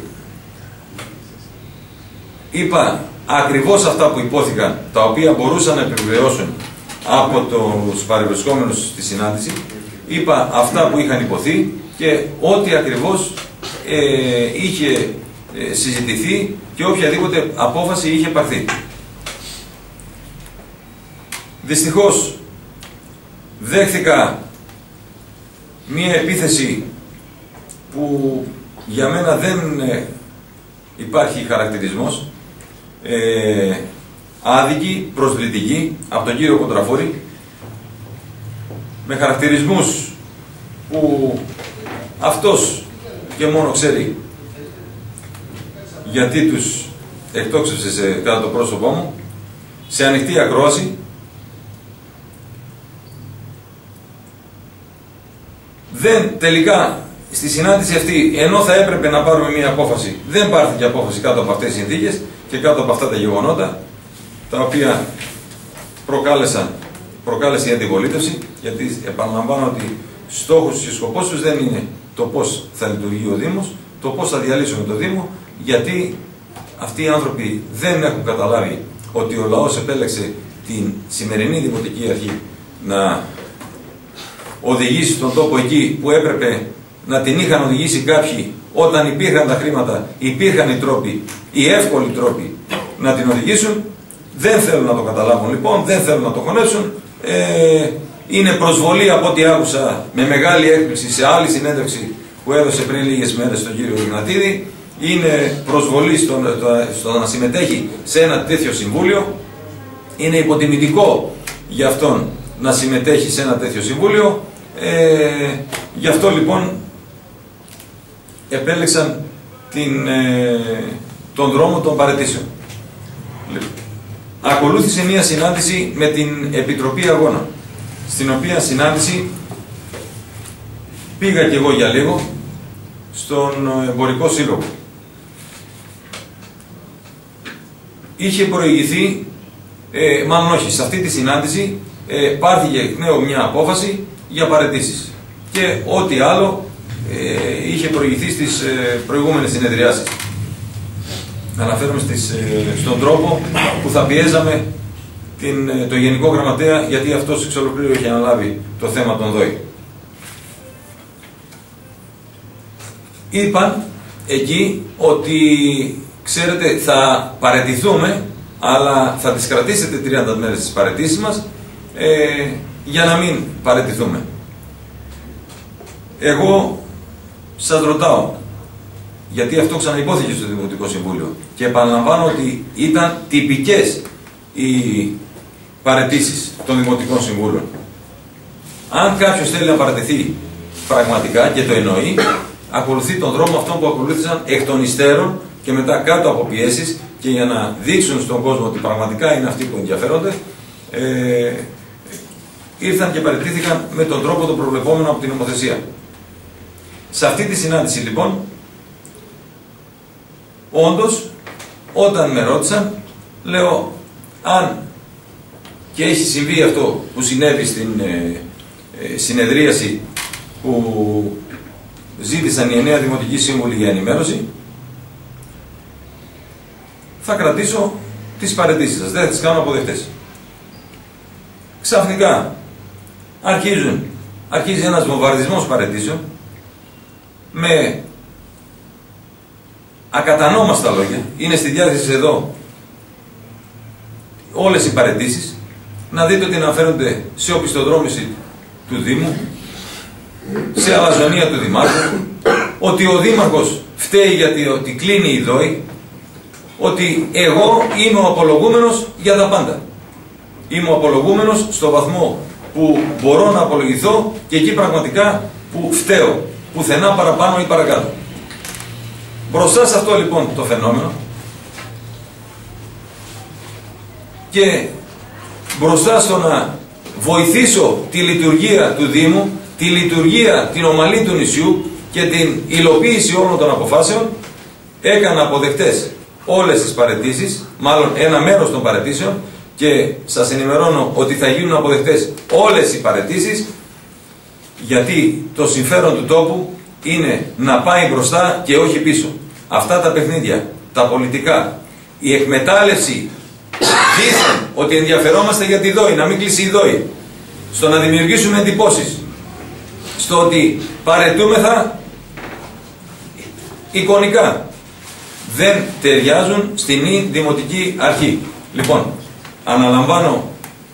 είπα ακριβώς αυτά που υπόθηκαν, τα οποία μπορούσαν να επιβεβαιώσουν από τους παρευρισκόμενους στη συνάντηση. Είπα αυτά που είχαν υποθεί και ό,τι ακριβώς ε, είχε ε, συζητηθεί και οποιαδήποτε απόφαση είχε πάρθει. Δυστυχώς δέχθηκα μία επίθεση που για μένα δεν ε, υπάρχει χαρακτηρισμός, ε, άδικη, προσβλητική, από τον κύριο Κοντραφούρη, με χαρακτηρισμούς που αυτός και μόνο ξέρει γιατί τους εκτόξευσε σε, κατά το πρόσωπό μου, σε ανοιχτή ακρόαση. Δεν, τελικά, στη συνάντηση αυτή, ενώ θα έπρεπε να πάρουμε μια απόφαση, δεν πάρθηκε απόφαση κάτω από αυτές τις συνθήκες και κάτω από αυτά τα γεγονότα, τα οποία προκάλεσαν, προκάλεσε η αντιπολίτευση, γιατί επαναλαμβάνω ότι στόχος και σκοπός τους δεν είναι το πώς θα λειτουργεί ο Δήμος, το πώς θα διαλύσουμε το Δήμο, γιατί αυτοί οι άνθρωποι δεν έχουν καταλάβει ότι ο λαός επέλεξε την σημερινή Δημοτική Αρχή να οδηγήσει τον τόπο εκεί που έπρεπε να την είχαν οδηγήσει κάποιοι όταν υπήρχαν τα χρήματα, υπήρχαν οι τρόποι, οι εύκολοι τρόποι να την οδηγήσουν. Δεν θέλουν να το καταλάβουν λοιπόν, δεν θέλουν να το χωνέψουν. Ε, είναι προσβολή, από ό,τι άκουσα με μεγάλη έκπληξη σε άλλη συνέντευξη που έδωσε πριν λίγες μέρες στον κύριο Ιγνατίδη, είναι προσβολή στο, στο να συμμετέχει σε ένα τέτοιο συμβούλιο, είναι υποτιμητικό για αυτόν να συμμετέχει σε ένα τέτοιο συμβούλιο. Ε, γι' αυτό λοιπόν επέλεξαν την, ε, τον δρόμο των παραιτήσεων. Ακολούθησε μια συνάντηση με την Επιτροπή Αγώνα, στην οποία συνάντηση πήγα και εγώ για λίγο στον Εμπορικό Σύλλογο. Είχε προηγηθεί, ε, μάλλον όχι, σε αυτή τη συνάντηση ε, πάρθηκε εκ νέου μια απόφαση για παραιτήσεις και ό,τι άλλο ε, είχε προηγηθεί στις ε, προηγούμενες συνεδριάσεις. Αναφέρομαι στις, ε, στον τρόπο που θα πιέζαμε την, ε, το Γενικό Γραμματέα, γιατί αυτός εξ ολοκλήρου έχει αναλάβει το θέμα των ΔΟΗ. Είπαν εκεί ότι, ξέρετε, θα παραιτηθούμε, αλλά θα τις κρατήσετε τριάντα μέρες τις παραιτήσεις μας, ε, για να μην παραιτηθούμε. Εγώ σας ρωτάω, γιατί αυτό ξαναυπόθηκε στο Δημοτικό Συμβούλιο, και επαναλαμβάνω ότι ήταν τυπικές οι παραιτήσεις των Δημοτικών Συμβούλων. Αν κάποιος θέλει να παραιτηθεί πραγματικά και το εννοεί, ακολουθεί τον δρόμο αυτό που ακολούθησαν εκ των υστέρων και μετά κάτω από πιέσεις, και για να δείξουν στον κόσμο ότι πραγματικά είναι αυτοί που ενδιαφέρονται, ε, ήρθαν και παραιτήθηκαν με τον τρόπο το προβλεπόμενο από την νομοθεσία. Σε αυτή τη συνάντηση λοιπόν, όντως, όταν με ρώτησαν, λέω, αν και έχει συμβεί αυτό που συνέβη στην ε, ε, συνεδρίαση που ζήτησαν οι εννέα Δημοτικοί Σύμβουλοι για ενημέρωση, θα κρατήσω τις παραιτήσεις σας, δεν θα τις κάνω αποδεκτές. Ξαφνικά αρχίζουν, αρχίζει ένας βομβαρδισμός παραιτήσεων με ακατανόμαστα λόγια. Είναι στη διάθεση εδώ όλες οι παραιτήσεις. Να δείτε ότι αναφέρονται σε οπισθοδρόμηση του Δήμου, σε αλαζονία του Δημάρχου, ότι ο Δήμαρχος φταίει γιατί ότι κλείνει η ΔΟΗ, ότι εγώ είμαι ο απολογούμενος για τα πάντα. Είμαι ο απολογούμενος στο βαθμό που μπορώ να απολογηθώ και εκεί πραγματικά που φταίω, πουθενά παραπάνω ή παρακάτω. Μπροστά σε αυτό λοιπόν το φαινόμενο και μπροστά στο να βοηθήσω τη λειτουργία του Δήμου, τη λειτουργία την ομαλή του νησιού και την υλοποίηση όλων των αποφάσεων, έκανα αποδεκτές όλες τις παραιτήσεις, μάλλον ένα μέρος των παραιτήσεων, και σας ενημερώνω ότι θα γίνουν αποδεκτές όλες οι παραιτήσεις, γιατί το συμφέρον του τόπου είναι να πάει μπροστά και όχι πίσω. Αυτά τα παιχνίδια, τα πολιτικά, η εκμετάλλευση δείχνει ότι ενδιαφερόμαστε για τη ΔΟΗ, να μην κλείσει η ΔΟΗ, στο να δημιουργήσουμε εντυπώσεις, στο ότι παραιτούμεθα εικονικά, δεν ταιριάζουν στην Δημοτική Αρχή. Λοιπόν, αναλαμβάνω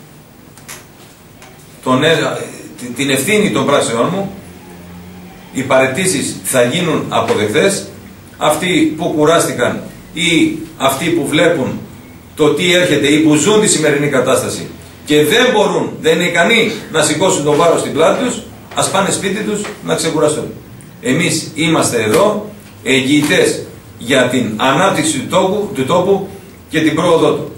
τον, την ευθύνη των πράξεών μου, οι παραιτήσεις θα γίνουν αποδεκτές, αυτοί που κουράστηκαν ή αυτοί που βλέπουν το τι έρχεται ή που ζουν τη σημερινή κατάσταση και δεν μπορούν, δεν είναι ικανοί να σηκώσουν τον βάρος στην πλάτη τους, ας πάνε σπίτι τους να ξεκουραστούν. Εμείς είμαστε εδώ εγγυητές για την ανάπτυξη του τόπου, του τόπου και την πρόοδό του.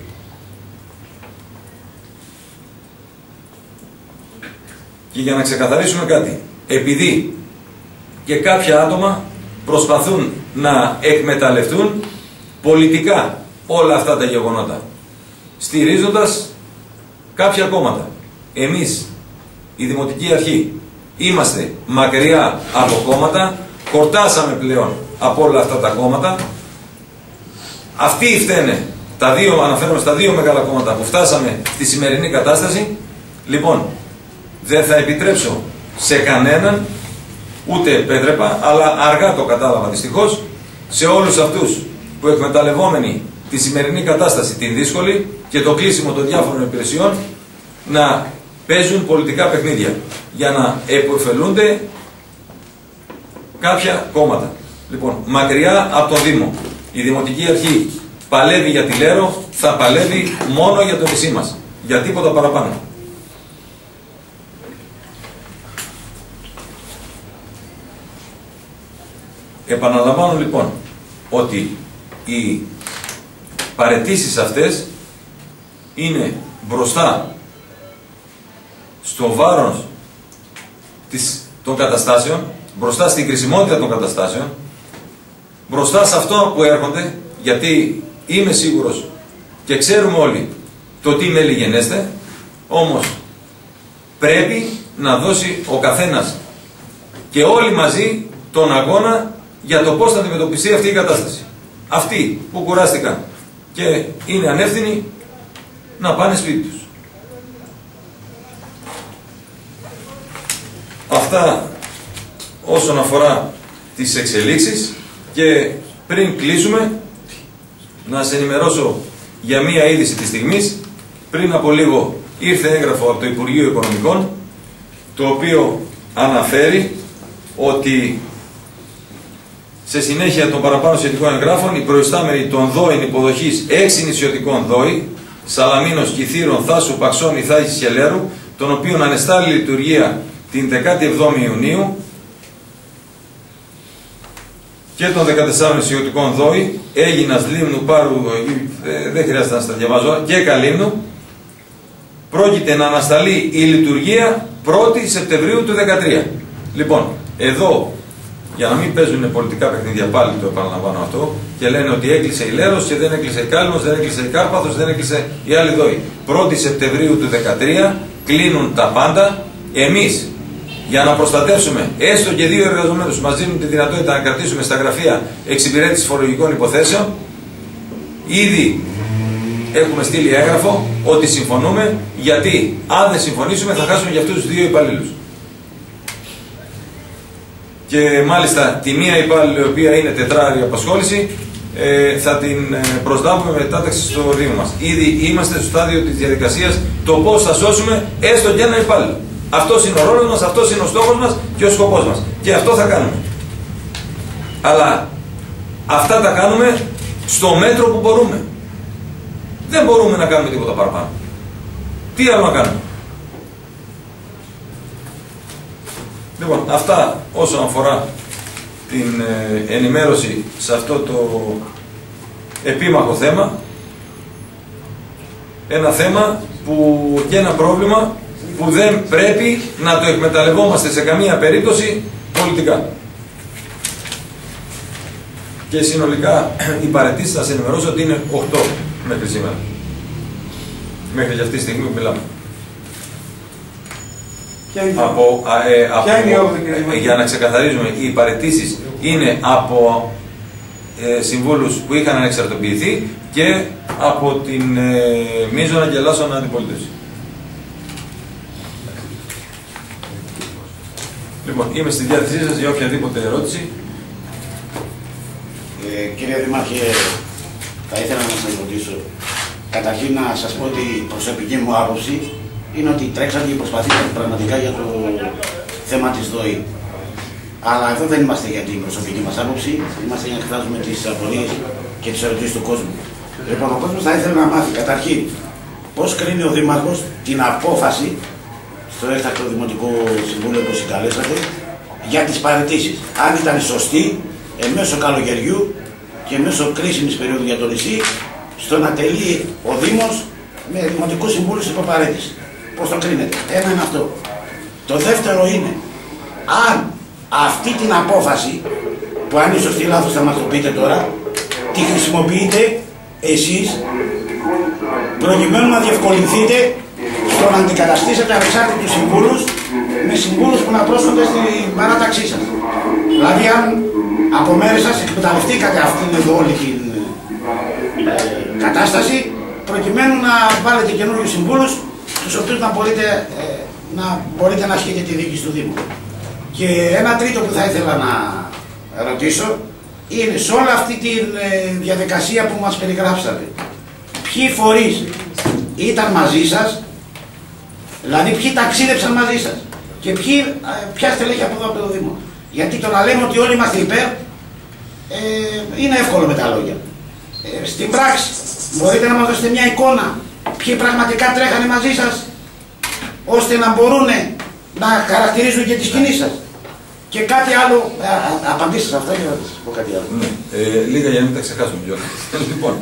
Και για να ξεκαθαρίσουμε κάτι, επειδή και κάποια άτομα προσπαθούν να εκμεταλλευτούν πολιτικά όλα αυτά τα γεγονότα, στηρίζοντας κάποια κόμματα. Εμείς, η Δημοτική Αρχή, είμαστε μακριά από κόμματα, χορτάσαμε πλέον από όλα αυτά τα κόμματα. Αυτοί φταίνε, τα δύο, αναφέρομαι στα δύο μεγάλα κόμματα που φτάσαμε στη σημερινή κατάσταση. Λοιπόν, δεν θα επιτρέψω σε κανέναν, ούτε επέτρεπα, αλλά αργά το κατάλαβα δυστυχώς, σε όλους αυτούς που εκμεταλλευόμενοι τη σημερινή κατάσταση, την δύσκολη και το κλείσιμο των διάφορων υπηρεσιών, να παίζουν πολιτικά παιχνίδια για να επωφελούνται κάποια κόμματα. Λοιπόν, μακριά από το Δήμο. Η Δημοτική Αρχή παλεύει για τη Λέρο, θα παλεύει μόνο για το νησί μας. Για τίποτα παραπάνω. Επαναλαμβάνω λοιπόν ότι οι παραιτήσεις αυτές είναι μπροστά στο βάρος της, των καταστάσεων, μπροστά στην κρισιμότητα των καταστάσεων, μπροστά σε αυτό που έρχονται, γιατί είμαι σίγουρος και ξέρουμε όλοι το τι μέλη γενέστε, όμως πρέπει να δώσει ο καθένας και όλοι μαζί τον αγώνα για το πώς θα αντιμετωπιστεί αυτή η κατάσταση. Αυτοί που κουράστηκαν και είναι ανεύθυνοι να πάνε σπίτι τους. Αυτά όσον αφορά τις εξελίξεις, και πριν κλείσουμε να σας ενημερώσω για μία είδηση της στιγμής. Πριν από λίγο ήρθε έγγραφο από το Υπουργείο Οικονομικών, το οποίο αναφέρει ότι σε συνέχεια των παραπάνω σχετικών εγγράφων, οι προϊστάμενοι των ΔΟΗ υποδοχής έξι νησιωτικών ΔΟΗ, Σαλαμίνος, Κιθήρων, Θάσου, Παξών, Ιθάγης και Λέρου, των οποίων ανεστάλλει λειτουργία την δεκάτη εβδόμη Ιουνίου, και των δεκατεσσάρων νησιωτικών ΔΟΗ, Έγινας, Λίμνου, Πάρου, ε, δεν χρειάζεται να στα διαβάζω, και Καλύμνου, πρόκειται να ανασταλεί η λειτουργία πρώτη Σεπτεμβρίου του δύο χιλιάδες δεκατρία. Λοιπόν, εδώ, για να μην παίζουν πολιτικά παιχνίδια, πάλι το επαναλαμβάνω αυτό, και λένε ότι έκλεισε η Λέρος και δεν έκλεισε η Κάλυμνος, δεν έκλεισε η Κάρπαθος, δεν έκλεισε η άλλη ΔΟΗ. πρώτη Σεπτεμβρίου του δύο χιλιάδες δεκατρία κλείνουν τα πάντα. Εμείς, για να προστατεύσουμε έστω και δύο εργαζομένους, μας δίνουν τη δυνατότητα να κρατήσουμε στα γραφεία εξυπηρέτηση φορολογικών υποθέσεων. Ήδη έχουμε στείλει έγγραφο ότι συμφωνούμε, γιατί αν δεν συμφωνήσουμε θα χάσουμε για αυτούς τους δύο υπαλλήλους. Και μάλιστα τη μία υπάλληλη, η οποία είναι τετράωρη απασχόληση, ε, θα την προσλάβουμε με μετάταξη στο Δήμο μας. Ήδη είμαστε στο στάδιο της διαδικασίας το πώς θα σώσουμε έστω και ένα υπάλληλο. Αυτός είναι ο ρόλος μας, αυτός είναι ο στόχος μας και ο σκοπός μας. Και αυτό θα κάνουμε. Αλλά αυτά τα κάνουμε στο μέτρο που μπορούμε. Δεν μπορούμε να κάνουμε τίποτα παραπάνω. Τι άλλο να κάνουμε? Λοιπόν, αυτά όσον αφορά την ε, ενημέρωση σε αυτό το επίμαχο θέμα. Ένα θέμα που, και ένα πρόβλημα που δεν πρέπει να το εκμεταλλευόμαστε σε καμία περίπτωση πολιτικά. Και συνολικά οι παραιτήσεις, θα σας ενημερώσω ότι είναι οκτώ μέχρι σήμερα. Μέχρι αυτή τη στιγμή που μιλάμε. Από, ε, από, ε, για να ξεκαθαρίζουμε, οι παραιτήσεις είναι από ε, συμβούλους που είχαν ανεξαρτοποιηθεί και από την ε, μείζωνα και ελάσσονα αντιπολίτευση. Λοιπόν, είμαι στη διάθεσή σας για οποιαδήποτε ερώτηση. Ε, κύριε Δήμαρχε, θα ήθελα να σας ρωτήσω. Καταρχήν να σας πω ότι η προσωπική μου άποψη είναι ότι τρέξατε και προσπαθήσατε πραγματικά για το θέμα της ΔΟΗ. Αλλά εδώ δεν είμαστε για την προσωπική μας άποψη, είμαστε για να εκφράζουμε τις απορίες και τις ερωτήσεις του κόσμου. Λοιπόν, ο κόσμος θα ήθελε να μάθει καταρχήν πώς κρίνει ο Δήμαρχος την απόφαση στο έκτακτο Δημοτικό Συμβούλιο που συγκαλέσατε για τις παραιτήσεις. Αν ήταν σωστή εμέσω καλοκαιριού και μέσω κρίσιμης περίοδου για το νησί, στο να τελεί ο Δήμος με Δημοτικό Συμβούλιο στην υποπαρέτηση. Πώς το κρίνετε? Ένα είναι αυτό. Το δεύτερο είναι, αν αυτή την απόφαση, που αν είναι σωστή ή λάθος θα μας το πείτε τώρα, τη χρησιμοποιείτε εσείς προκειμένου να διευκολυνθείτε στο να αντικαταστήσετε ανεξάρτητους συμβούλους με συμβούλους που να πρόσφονται στην παράταξή σας. Δηλαδή, αν από μέρες σας εκμεταλλευτήκατε αυτήν εδώ όλη την ε, κατάσταση, προκειμένου να βάλετε καινούριους συμβούλους, τους οποίους να μπορείτε, ε, να μπορείτε να ασκείτε τη διοίκηση του Δήμου. Και ένα τρίτο που θα ήθελα να ρωτήσω είναι, σε όλη αυτή τη ε, διαδικασία που μας περιγράψατε, ποιοι φορείς ήταν μαζί σας Δηλαδή, ποιοι ταξίδεψαν μαζί σας και ποιοι, ποια στελέχη από εδώ από το Δήμο. Γιατί το να λέμε ότι όλοι είμαστε υπέρ ε, είναι εύκολο με τα λόγια. Ε, στην πράξη, μπορείτε να μας δώσετε μια εικόνα ποιοι πραγματικά τρέχανε μαζί σας, ώστε να μπορούν να χαρακτηρίζουν και τις κινήσεις σας. Και κάτι άλλο, α, α, απαντήστε σε αυτά και θα σας πω κάτι άλλο. Ναι. Ε, λίγα για να μην τα ξεχάσουμε κιόλας. Λοιπόν,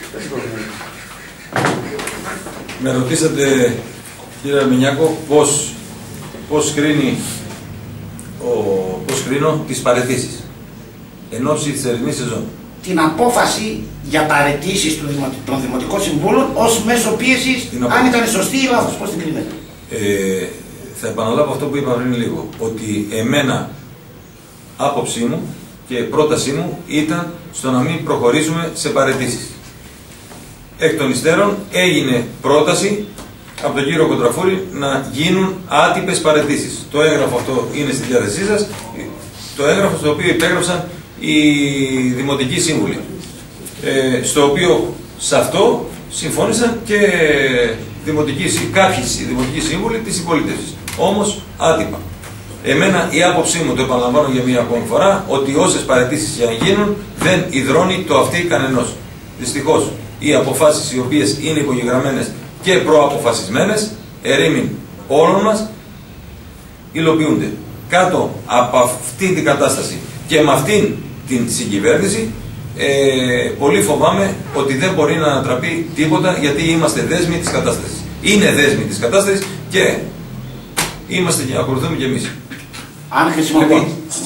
με ρωτήσατε, κύριε Αρμενιάκο, πώς, πώς, κρίνει, ο, πώς κρίνω τις παραιτήσεις εν ώψη της ερευνής σεζόν. Την απόφαση για παραιτήσεις των Δημοτικών Συμβούλων ως μέσο πίεσης, αν ήταν σωστή ή λάθος, πώς την κρίνετε. Ε, θα επαναλάβω αυτό που είπα πριν λίγο, ότι εμένα άποψή μου και πρότασή μου ήταν στο να μην προχωρήσουμε σε παραιτήσεις. Εκ των υστέρων έγινε πρόταση από τον κύριο Κοντραφούρη να γίνουν άτυπες παραιτήσεις. Το έγγραφο αυτό είναι στη διάθεσή σας, το έγγραφο στο οποίο υπέγραψαν οι Δημοτικοί Σύμβουλοι, ε, στο οποίο σε αυτό συμφώνησαν και δημοτικοί, κάποιοι Δημοτικοί Σύμβουλοι της Συμπολίτευσης, όμως άτυπα. Εμένα η άποψή μου, το επαναλαμβάνω για μία ακόμη φορά, ότι όσες παραιτήσεις και αν γίνουν δεν υδρώνει το αυτί κανενός. Δυστυχώς, οι αποφάσεις οι οποίες είναι υπογεγραμμένες και προαποφασισμένες, ερήμην όλων μας, υλοποιούνται. Κάτω από αυτή την κατάσταση και με αυτήν την συγκυβέρνηση, ε, πολύ φοβάμαι ότι δεν μπορεί να ανατραπεί τίποτα, γιατί είμαστε δέσμοι της κατάστασης. Είναι δέσμοι της κατάστασης και είμαστε και ακολουθούμε κι εμείς. Αν χρησιμοποιεί.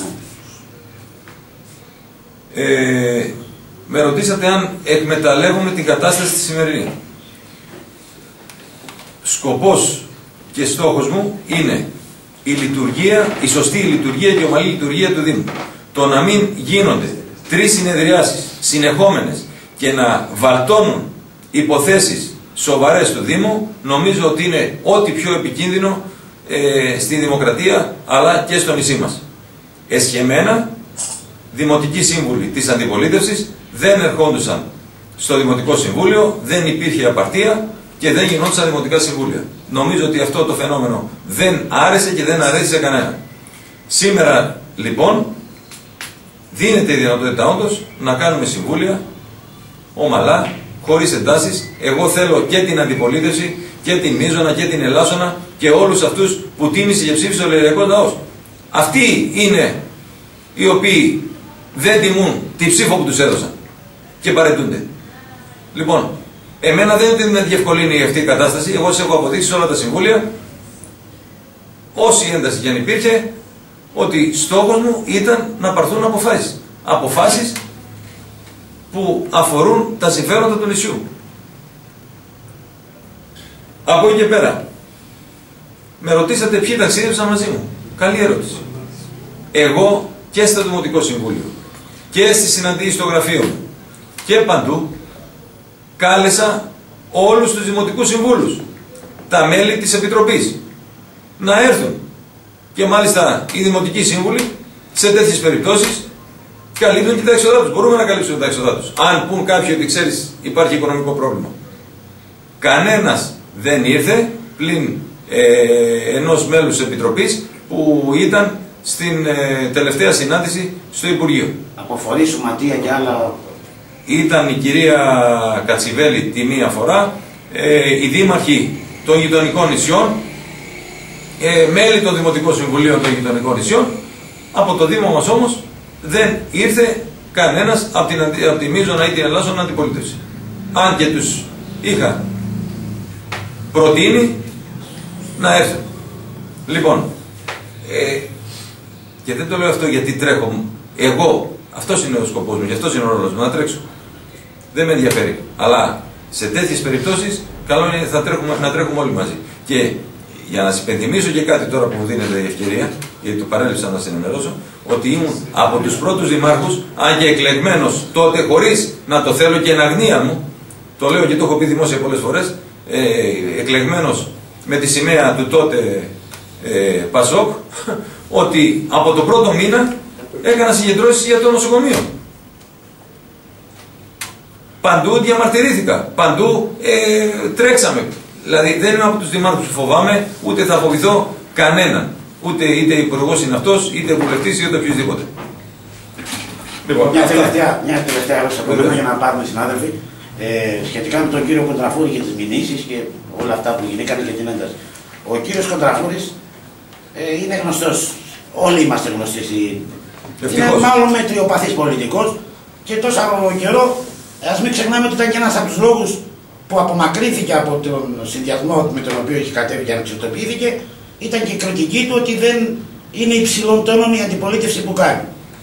Ε, με ρωτήσατε αν εκμεταλλεύουμε την κατάσταση στη σημερινή. Σκοπός και στόχος μου είναι η λειτουργία, η σωστή λειτουργία και η ομαλή λειτουργία του Δήμου. Το να μην γίνονται τρεις συνεδριάσεις συνεχόμενες και να βαλτώνουν υποθέσεις σοβαρές του Δήμου, νομίζω ότι είναι ό,τι πιο επικίνδυνο ε, στη δημοκρατία αλλά και στο νησί μας. Εσχεμένα, Δημοτικοί Σύμβουλοι της Αντιπολίτευσης δεν ερχόντουσαν στο Δημοτικό Συμβούλιο, δεν υπήρχε απαρτία και δεν γινόντουσαν Δημοτικά Συμβούλια. Νομίζω ότι αυτό το φαινόμενο δεν άρεσε και δεν αρέσει σε κανένα. Σήμερα λοιπόν δίνεται η δυνατότητα όντως να κάνουμε συμβούλια ομαλά, χωρίς εντάσεις. Εγώ θέλω και την Αντιπολίτευση και την Μίζωνα και την Ελλάσσονα και όλους αυτούς που τίμησε και ψήφισε ο Λαϊκός Λαός. Αυτοί είναι οι οποίοι δεν τιμούν τη ψήφο που τους έδωσαν και παραιτούνται. Λοιπόν, εμένα δεν είναι ότι διευκολύνει αυτή η κατάσταση. Εγώ σας έχω αποδείξει σε όλα τα συμβούλια, όση ένταση και αν υπήρχε, ότι στόχος μου ήταν να πάρθουν αποφάσεις. Αποφάσεις που αφορούν τα συμφέροντα του νησιού. Από εκεί και πέρα, με ρωτήσατε ποιοι ταξίδεψαν μαζί μου. Καλή ερώτηση. Εγώ και στο Δημοτικό Συμβούλιο και στις συναντήσεις στο γραφείο μου και παντού κάλεσα όλους τους Δημοτικούς Συμβούλους, τα μέλη της Επιτροπής, να έρθουν. Και μάλιστα οι Δημοτικοί Σύμβουλοι σε τέτοιες περιπτώσεις καλύπτουν και τα έξοδά τους. Μπορούμε να καλύψουμε τα έξοδά τους. Αν πούν κάποιοι ότι ξέρεις υπάρχει οικονομικό πρόβλημα. Κανένας δεν ήρθε πλην ε, ενός μέλους της Επιτροπής που ήταν στην ε, τελευταία συνάντηση στο Υπουργείο. Αποφορεί, Σωματεία και άλλα. Ήταν η κυρία Κατσιβέλη τη μία φορά, ε, οι δήμαρχοι των γειτονικών νησιών, ε, μέλη των Δημοτικών Συμβουλίων των γειτονικών νησιών. Από το Δήμο μας όμως δεν ήρθε κανένας από την, από τη Μίζωνα ή την Ελλάσσονα Αντιπολίτευση. Αν και τους είχα προτείνει να έρθουν. Λοιπόν, ε, και δεν το λέω αυτό γιατί τρέχω εγώ, αυτός είναι ο σκοπός μου και αυτός είναι ο ρόλος μου, να τρέξω. Δεν με ενδιαφέρει. Αλλά σε τέτοιες περιπτώσεις καλό είναι θα τρέχουμε, να τρέχουμε όλοι μαζί. Και για να σας υπενθυμίσω και κάτι τώρα που μου δίνεται η ευκαιρία, γιατί το παρέλειψα να σας ενημερώσω, ότι ήμουν από τους πρώτους δημάρχους, αν και εκλεγμένος τότε, χωρίς να το θέλω και εν αγνία μου, το λέω και το έχω πει δημόσια πολλές φορές, ε, εκλεγμένος με τη σημαία του τότε ε, Πασόκ, ότι από το πρώτο μήνα έκανα συγκεντρώσεις για το νοσοκομείο. Παντού διαμαρτυρήθηκα, παντού ε, τρέξαμε. Δηλαδή δεν είμαι από τους δημάρχους που φοβάμαι, ούτε θα φοβηθώ κανέναν. Ούτε είτε υπουργός είναι αυτός, είτε βουλευτής, είτε οποιοδήποτε. Λοιπόν, μια τελευταία, μια τελευταία ερώτηση από εδώ για να πάρουμε συνάδελφοι. Ε, σχετικά με τον κύριο Κοντραφούρη και τις μηνύσεις και όλα αυτά που γινήκαν και την ένταση. Ο κύριος Κοντραφούρης ε, είναι γνωστός. Όλοι είμαστε γνωστοί. Είναι μάλλον μετριοπαθής πολιτικός και τόσο καιρό, ας μην ξεχνάμε ότι ήταν και ένας από τους λόγους που απομακρύνθηκε από τον συνδυασμό με τον οποίο έχει κατέβει και ανεξαρτοποιήθηκε, ήταν και η κριτική του ότι δεν είναι υψηλόντονη η αντιπολίτευση που κάνει.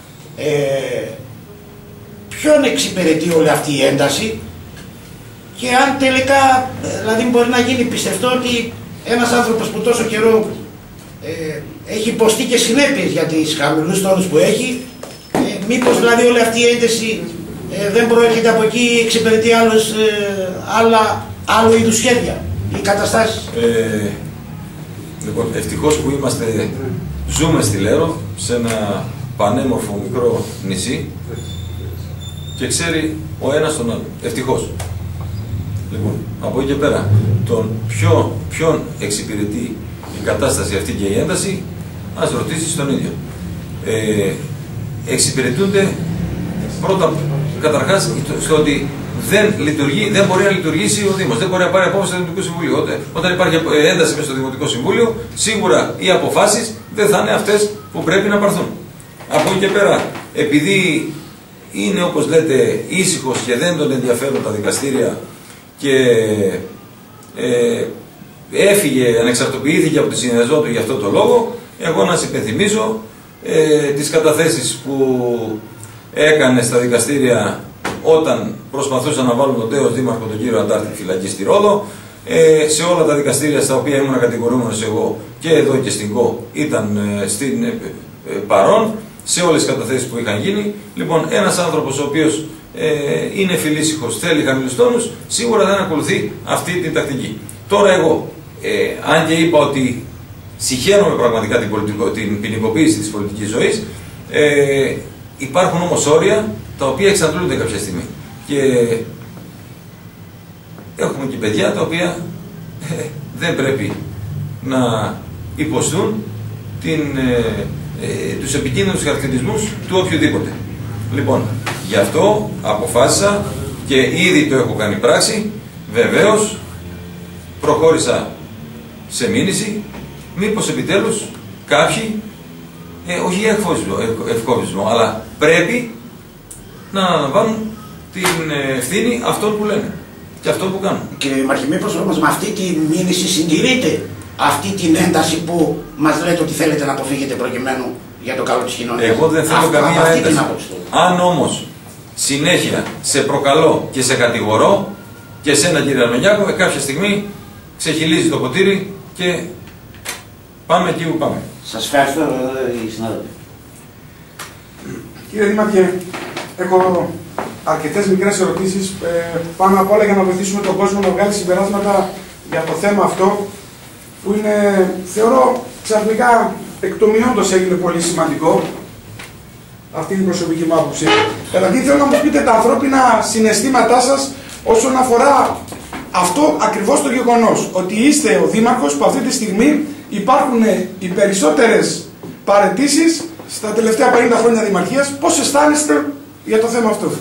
Ε, ποιον εξυπηρετεί όλη αυτή η ένταση και αν τελικά, δηλαδή μπορεί να γίνει πιστευτό ότι ένας άνθρωπος που τόσο καιρό ε, έχει υποστεί και συνέπειες για τις χαμηλούς τόνους που έχει, ε, μήπως δηλαδή όλη αυτή η ένταση ε, δεν προέρχεται από εκεί, εξυπηρετεί άλλος, ε, άλλα, άλλο είδους σχέδια ή καταστάσεις. Ε, λοιπόν, ευτυχώς που είμαστε, ζούμε στη Λέρο, σε ένα πανέμορφο μικρό νησί και ξέρει ο ένας τον άλλον. Ευτυχώς. Λοιπόν, από εκεί και πέρα, τον ποιο, ποιον εξυπηρετεί η κατάσταση αυτή και η ένταση, ας ρωτήσεις τον ίδιο. Ε, εξυπηρετούνται πρώτα, καταρχάς, στο ότι δεν, λειτουργεί, δεν μπορεί να λειτουργήσει ο Δήμος, δεν μπορεί να πάρει απόφαση στο Δημοτικό Συμβούλιο. Όταν, όταν υπάρχει ένταση μέσα στο Δημοτικό Συμβούλιο, σίγουρα οι αποφάσεις δεν θα είναι αυτές που πρέπει να πάρθουν. Από εκεί και πέρα, επειδή είναι, όπως λέτε, ήσυχος και δεν τον ενδιαφέρουν τα δικαστήρια και ε, έφυγε, ανεξαρτοποιήθηκε από τη συνεδριασμό του για αυτό το λόγο, εγώ να σας υπενθυμίσω ε, τις καταθέσεις που έκανε στα δικαστήρια όταν προσπαθούσαν να βάλουν τον τέος δήμαρχο τον κύριο Αντάρτη φυλακή στη Ρόδο, ε, σε όλα τα δικαστήρια στα οποία ήμουν κατηγορούμενος εγώ και εδώ και στην ΚΟ ήταν ε, στην, ε, ε, παρόν, σε όλες τις καταθέσεις που είχαν γίνει. Λοιπόν, ένας άνθρωπος ο οποίος ε, είναι φιλήσυχος, θέλει χαμηλούς τόνους, σίγουρα δεν ακολουθεί αυτή την τακτική. Τώρα εγώ, ε, αν και είπα ότι συγχαίρομαι πραγματικά την, πολιτικο, την ποινικοποίηση της πολιτικής ζωής, ε, υπάρχουν όμως όρια τα οποία εξαντλούνται κάποια στιγμή. Και έχουμε και παιδιά τα οποία ε, δεν πρέπει να υποστούν την, ε, ε, τους επικίνδυνους χαρακτηρισμούς του οποιοδήποτε. Λοιπόν, γι' αυτό αποφάσισα και ήδη το έχω κάνει πράξη, βεβαίως προχώρησα σε μήνυση, μήπως επιτέλους κάποιοι, ε, όχι ευκόβισμό, αλλά πρέπει να αναλαμβάνουν την ευθύνη αυτών που λένε και αυτών που κάνουν. Κύριε Δημάρχη, μήπως όμως με αυτή τη μήνυση συντηρείτε αυτή την ένταση που μας λέτε ότι θέλετε να αποφύγετε προκειμένου για το καλό της κοινωνίας? Εγώ δεν θέλω αυτό, καμία ένταση. Αν όμως συνέχεια σε προκαλώ και σε κατηγορώ και σε έναν κύριο Αρμενιάκο, ε, κάποια στιγμή ξεχυλίζει το ποτήρι και πάμε εκεί που πάμε. Σας ευχαριστώ, οι συνάδελφοι. Κύριε Δήμαρχε, έχω αρκετές μικρές ερωτήσεις, ε, πάνω απ' όλα για να βοηθήσουμε τον κόσμο να βγάλει συμπεράσματα για το θέμα αυτό, που είναι, θεωρώ, ξαφνικά εκ του μειόντος έγινε πολύ σημαντικό. Αυτή είναι η προσωπική μου άποψη. Δηλαδή θέλω να μου πείτε τα ανθρώπινα συναισθήματά σας όσον αφορά αυτό ακριβώς το γεγονός, ότι είστε ο Δήμαρχος που αυτή τη στιγμή υπάρχουν οι περισσότερες παραιτήσεις στα τελευταία πενήντα χρόνια δημαρχίας. Πώς αισθάνεστε για το θέμα αυτό?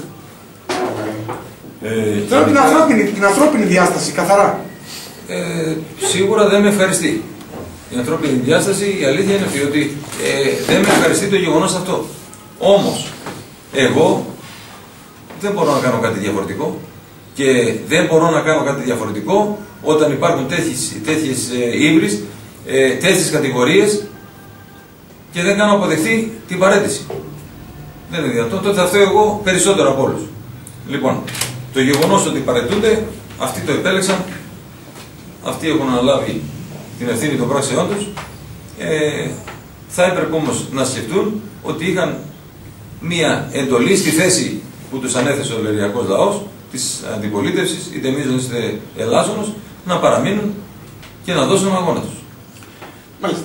Ε, Θέλω την ανθρώπινη, την ανθρώπινη διάσταση, καθαρά. Ε, σίγουρα δεν με ευχαριστεί. Η ανθρώπινη διάσταση, η αλήθεια είναι ότι ε, δεν με ευχαριστεί το γεγονός αυτό. Όμως, εγώ δεν μπορώ να κάνω κάτι διαφορετικό και δεν μπορώ να κάνω κάτι διαφορετικό όταν υπάρχουν τέτοιες, τέτοιες ε, ύβρις, ε, τέτοιες κατηγορίες και δεν κάνω αποδεχτεί την παραίτηση. Δεν είναι δυνατόν, τότε θα φταίω εγώ περισσότερο από όλους. Λοιπόν, το γεγονός ότι παραιτούνται, αυτοί το επέλεξαν, αυτοί έχουν αναλάβει την ευθύνη των πράξεών τους, ε, θα έπρεπε όμως να σκεφτούν ότι είχαν μία εντολή στη θέση που τους ανέθεσε ο λεριακός λαός, της αντιπολίτευσης, είτε μίζωνος είτε ελάσσονος, να παραμείνουν και να δώσουν τον αγώνα τους. Μάλιστα.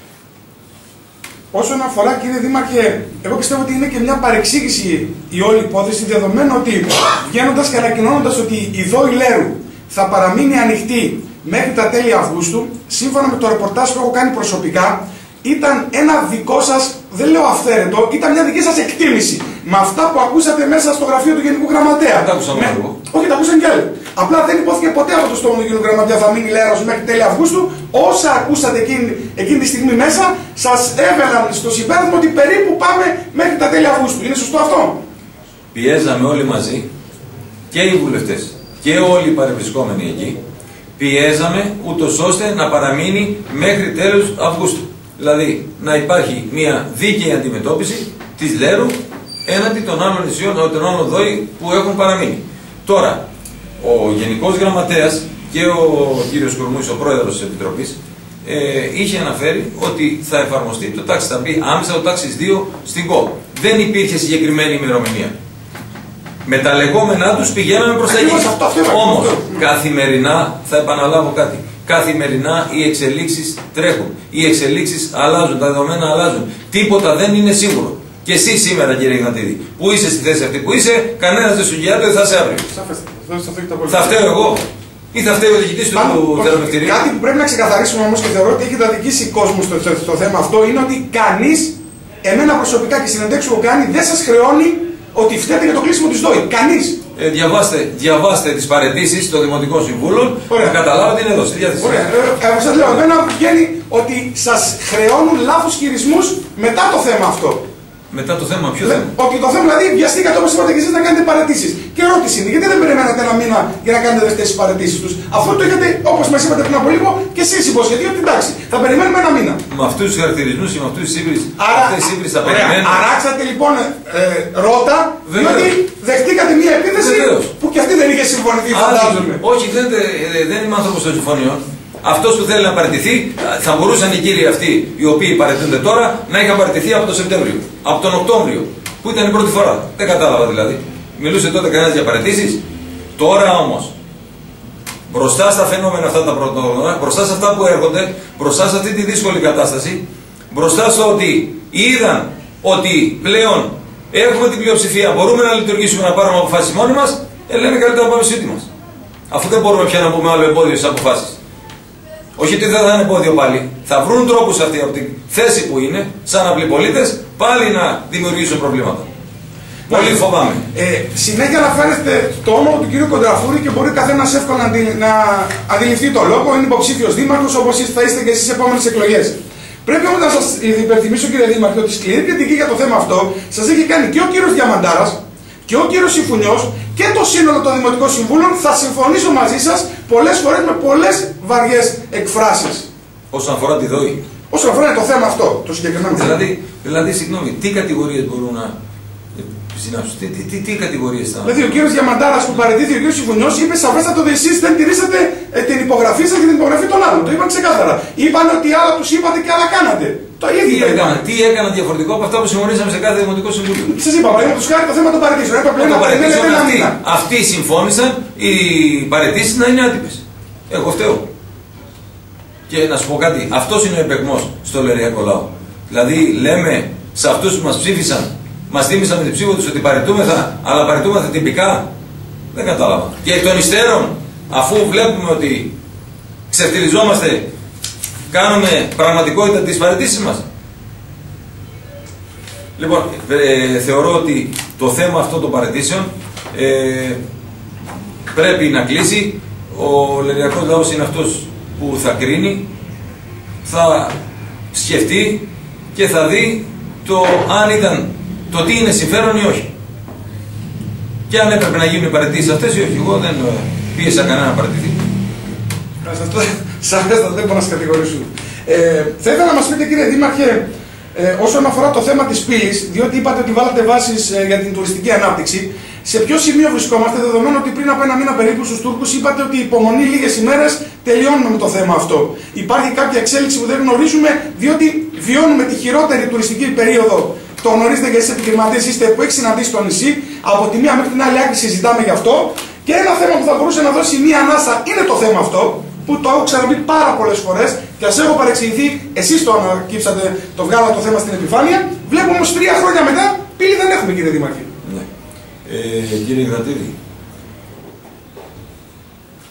Όσον αφορά, κύριε Δήμαρχε, εγώ πιστεύω ότι είναι και μια παρεξήγηση η όλη υπόθεση, δεδομένου ότι βγαίνοντας και ανακοινώνοντας ότι η Δόη Λέρου θα παραμείνει ανοιχτή μέχρι τα τέλη Αυγούστου, σύμφωνα με το ρεπορτάζ που έχω κάνει προσωπικά, ήταν ένα δικό σας, δεν λέω αυθαίρετο, ήταν μια δική σας εκτίμηση. Με αυτά που ακούσατε μέσα στο γραφείο του Γενικού Γραμματέα. Τα άκουσα με... εγώ. Όχι, τα ακούσαν κι άλλοι. Απλά δεν υπόθηκε ποτέ από το στόμα του Γενικού Γραμματέα θα μείνει λέρος μέχρι τέλη Αυγούστου. Όσα ακούσατε εκείνη, εκείνη τη στιγμή μέσα, σας έβαλαν στο συμπέρασμα ότι περίπου πάμε μέχρι τα τέλη Αυγούστου. Είναι σωστό αυτό? Πιέζαμε όλοι μαζί, και οι βουλευτές και όλοι οι παρευρισκόμενοι εκεί, πιέζαμε ούτως ώστε να παραμείνει μέχρι τέλος Αυγούστου. Δηλαδή να υπάρχει μια δίκαιη αντιμετώπιση της Λέρου έναντι των άλλων νησιών, των άλλων ΔΟΗ που έχουν παραμείνει. Τώρα, ο Γενικός Γραμματέας και ο κύριος Κορμούης, ο πρόεδρος της Επιτροπής, ε, είχε αναφέρει ότι θα εφαρμοστεί το τάξη, θα μπει άμεσα το τάξης δύο στην ΚΟ. Δεν υπήρχε συγκεκριμένη ημερομηνία. Με τα λεγόμενά τους πηγαίναμε προς τα εκεί. Όμως, καθημερινά, θα επαναλάβω κάτι, καθημερινά οι εξελίξεις τρέχουν. Οι εξελίξεις αλλάζουν, τα δεδομένα αλλάζουν. Τίποτα δεν είναι σίγουρο. Και εσύ σήμερα, κύριε Ιγνατίδη, που είσαι στη θέση αυτή που είσαι, κανένας δεν σου γιάται ότι θα είσαι αύριο. Θα φταίω εγώ ή θα φταίει ο διοικητής του θερμοκτηρίου? Κάτι που πρέπει να ξεκαθαρίσουμε όμως και θεωρώ ότι έχει αδικήσει κόσμο στο, στο, στο θέμα αυτό είναι ότι κανείς, εμένα προσωπικά και συνεντεύξεις που κάνει, δεν σας χρεώνει ότι φταίτε για το κλείσιμο της ΔΟΗ. Κανείς. Ε, διαβάστε, διαβάστε τις παραιτήσεις των Δημοτικών Συμβούλων να καταλάβετε τι είναι εδώ στη διάθεση. Ωραία. Ε, ε, σας λέω, εμένα που βγαίνει ότι σας χρεώνουν λάθος χειρισμούς μετά το θέμα αυτό. Μετά το θέμα, ποιο Λε, θέμα? Ότι το θέμα δηλαδή βιαστήκατε όπως είπατε και εσείς να κάνετε παραιτήσεις. Και ερώτηση είναι, γιατί δεν περιμένατε ένα μήνα για να κάνετε αυτές τις παραιτήσεις τους, αφού το είχατε όπως μας είπατε πριν από λίγο και εσείς υποσχεθεί ότι εντάξει, θα περιμένουμε ένα μήνα. Με αυτούς τους χαρακτηρισμούς και με αυτούς τους σύμπρις, Άρα, αυτές τις σύμπρις θα περιμένουμε. Αράξατε λοιπόν ε, ρότα, διότι δεχτήκατε μια επίθεση Βεβαίως. που και αυτή δεν είχε συμφωνηθεί, φαντάζομαι. Όχι, δεν, δεν είμαι άνθρωπος των συμφωνιών. Αυτός που θέλει να παραιτηθεί, θα μπορούσαν οι κύριοι αυτοί, οι οποίοι παραιτούνται τώρα, να είχαν παραιτηθεί από τον Σεπτέμβριο, από τον Οκτώβριο, που ήταν η πρώτη φορά. Δεν κατάλαβα δηλαδή. Μιλούσε τότε κανένας για παραιτήσεις. Τώρα όμως, μπροστά στα φαινόμενα αυτά τα πρωτόγνωρα, μπροστά σε αυτά που έρχονται, μπροστά σε αυτή τη δύσκολη κατάσταση, μπροστά στο ότι είδαν ότι πλέον έχουμε την πλειοψηφία, μπορούμε να λειτουργήσουμε, να πάρουμε αποφάσεις μόνοι μας, ε, λένε καλύτερα να πάμε σπίτι μας. Αφού δεν μπορούμε πια να πούμε άλλο εμπόδιο στις αποφάσεις. Όχι ότι δεν θα είναι εμπόδιο πάλι. Θα βρουν τρόπους αυτοί από τη θέση που είναι, σαν απλοί πολίτες, πάλι να δημιουργήσουν προβλήματα. Πολύ φοβάμαι. Ε, συνέχεια αναφέρεστε το όνομα του κυρίου Κοντραφούρη και μπορεί καθένας εύκολα να, αντιλη, να αντιληφθεί το λόγο. Είναι υποψήφιος δήμαρχος, όπως θα είστε και στις επόμενες εκλογές. Πρέπει όμως να σας υπενθυμίσω, κύριε Δήμαρχε, ότι σκληρή κριτική για το θέμα αυτό σας έχει κάνει και ο κύριος Διαμαντάρας και ο κύριος Συμφουνιός και το σύνολο των Δημοτικών Συμβούλων. Θα συμφωνήσω μαζί σας πολλές φορές με πολλές βαριές εκφράσεις. Όσον αφορά τη ΔΟΗ. Όσον αφορά το θέμα αυτό, το συγκεκριμένο θέμα. Δηλαδή, δηλαδή, συγγνώμη, τι κατηγορίες μπορούν να συνάψουν, τι, τι, τι, τι κατηγορίες θα. Δηλαδή, ο κύριος Διαμαντάρας που παραιτήθηκε, ο κύριος Συμφουνιός, είπε σαφέστατα ότι εσείς δεν τηρήσατε ε, την υπογραφή σας και την υπογραφή των άλλων. Το είπαν ξεκάθαρα. Είπαν ότι άλλα τους είπατε και άλλα κάνατε. Το ίδιο τι έκανα, τι έκανα διαφορετικό από αυτά που συμφωνήσαμε σε κάθε Δημοτικό Συμβούλιο. Σας είπα, παραδείγματος χάρη το θέμα των παραιτήσεων. Έπρεπε να περιμένετε ένα μήνα. Αυτοί συμφώνησαν οι παραιτήσεις να είναι άτυπες. Εγώ φταίω. Και να σου πω κάτι, αυτός είναι ο επεκμός στο λεριακό λαό. Δηλαδή λέμε σε αυτούς που μας ψήφισαν, μας θύμισαν με την ψήφο τους ότι παραιτούμεθα, αλλά παραιτούμεθα τυπικά. Δεν κατάλαβα. Και εκ των υστέρων, αφού βλέπουμε ότι ξεφτυλιζόμαστε, κάνουμε πραγματικότητα τις παραιτήσεις μας. Λοιπόν, ε, θεωρώ ότι το θέμα αυτό των παραιτήσεων ε, πρέπει να κλείσει. Ο λεριακός λαός είναι αυτός που θα κρίνει, θα σκεφτεί και θα δει το αν ήταν, το τι είναι συμφέρον ή όχι. Και αν έπρεπε να γίνουν οι παραιτήσεις αυτές ή όχι. Εγώ δεν πίεσα κανένα να παραιτηθεί. Σαφέστατα δεν μπορώ να σας κατηγορήσω. Ε, θα ήθελα να μας πείτε, κύριε Δήμαρχε, ε, όσον αφορά το θέμα της πύλης, διότι είπατε ότι βάλατε βάσεις ε, για την τουριστική ανάπτυξη, σε ποιο σημείο βρισκόμαστε, δεδομένου ότι πριν από ένα μήνα περίπου στους Τούρκους είπατε ότι υπομονή λίγες ημέρες τελειώνουμε με το θέμα αυτό. Υπάρχει κάποια εξέλιξη που δεν γνωρίζουμε, διότι βιώνουμε τη χειρότερη τουριστική περίοδο. Το γνωρίζετε και εσείς επιχειρηματίες είστε που έχει συναντήσει το νησί. Από τη μία μέχρι την άλλη άκρη συζητάμε γι' αυτό. Και ένα θέμα που θα μπορούσε να δώσει μία ανάσα είναι το θέμα αυτό, που το έχω ξαναπεί πάρα πολλές φορές και ας έχω παρεξηγηθεί, εσείς το ανακύψατε, το βγάλατε το θέμα στην επιφάνεια. Βλέπουμε όμως τρία χρόνια μετά, πύλη δεν έχουμε, κύριε Δήμαρχε. Ναι. Ε, κύριε Ιγνατίδη,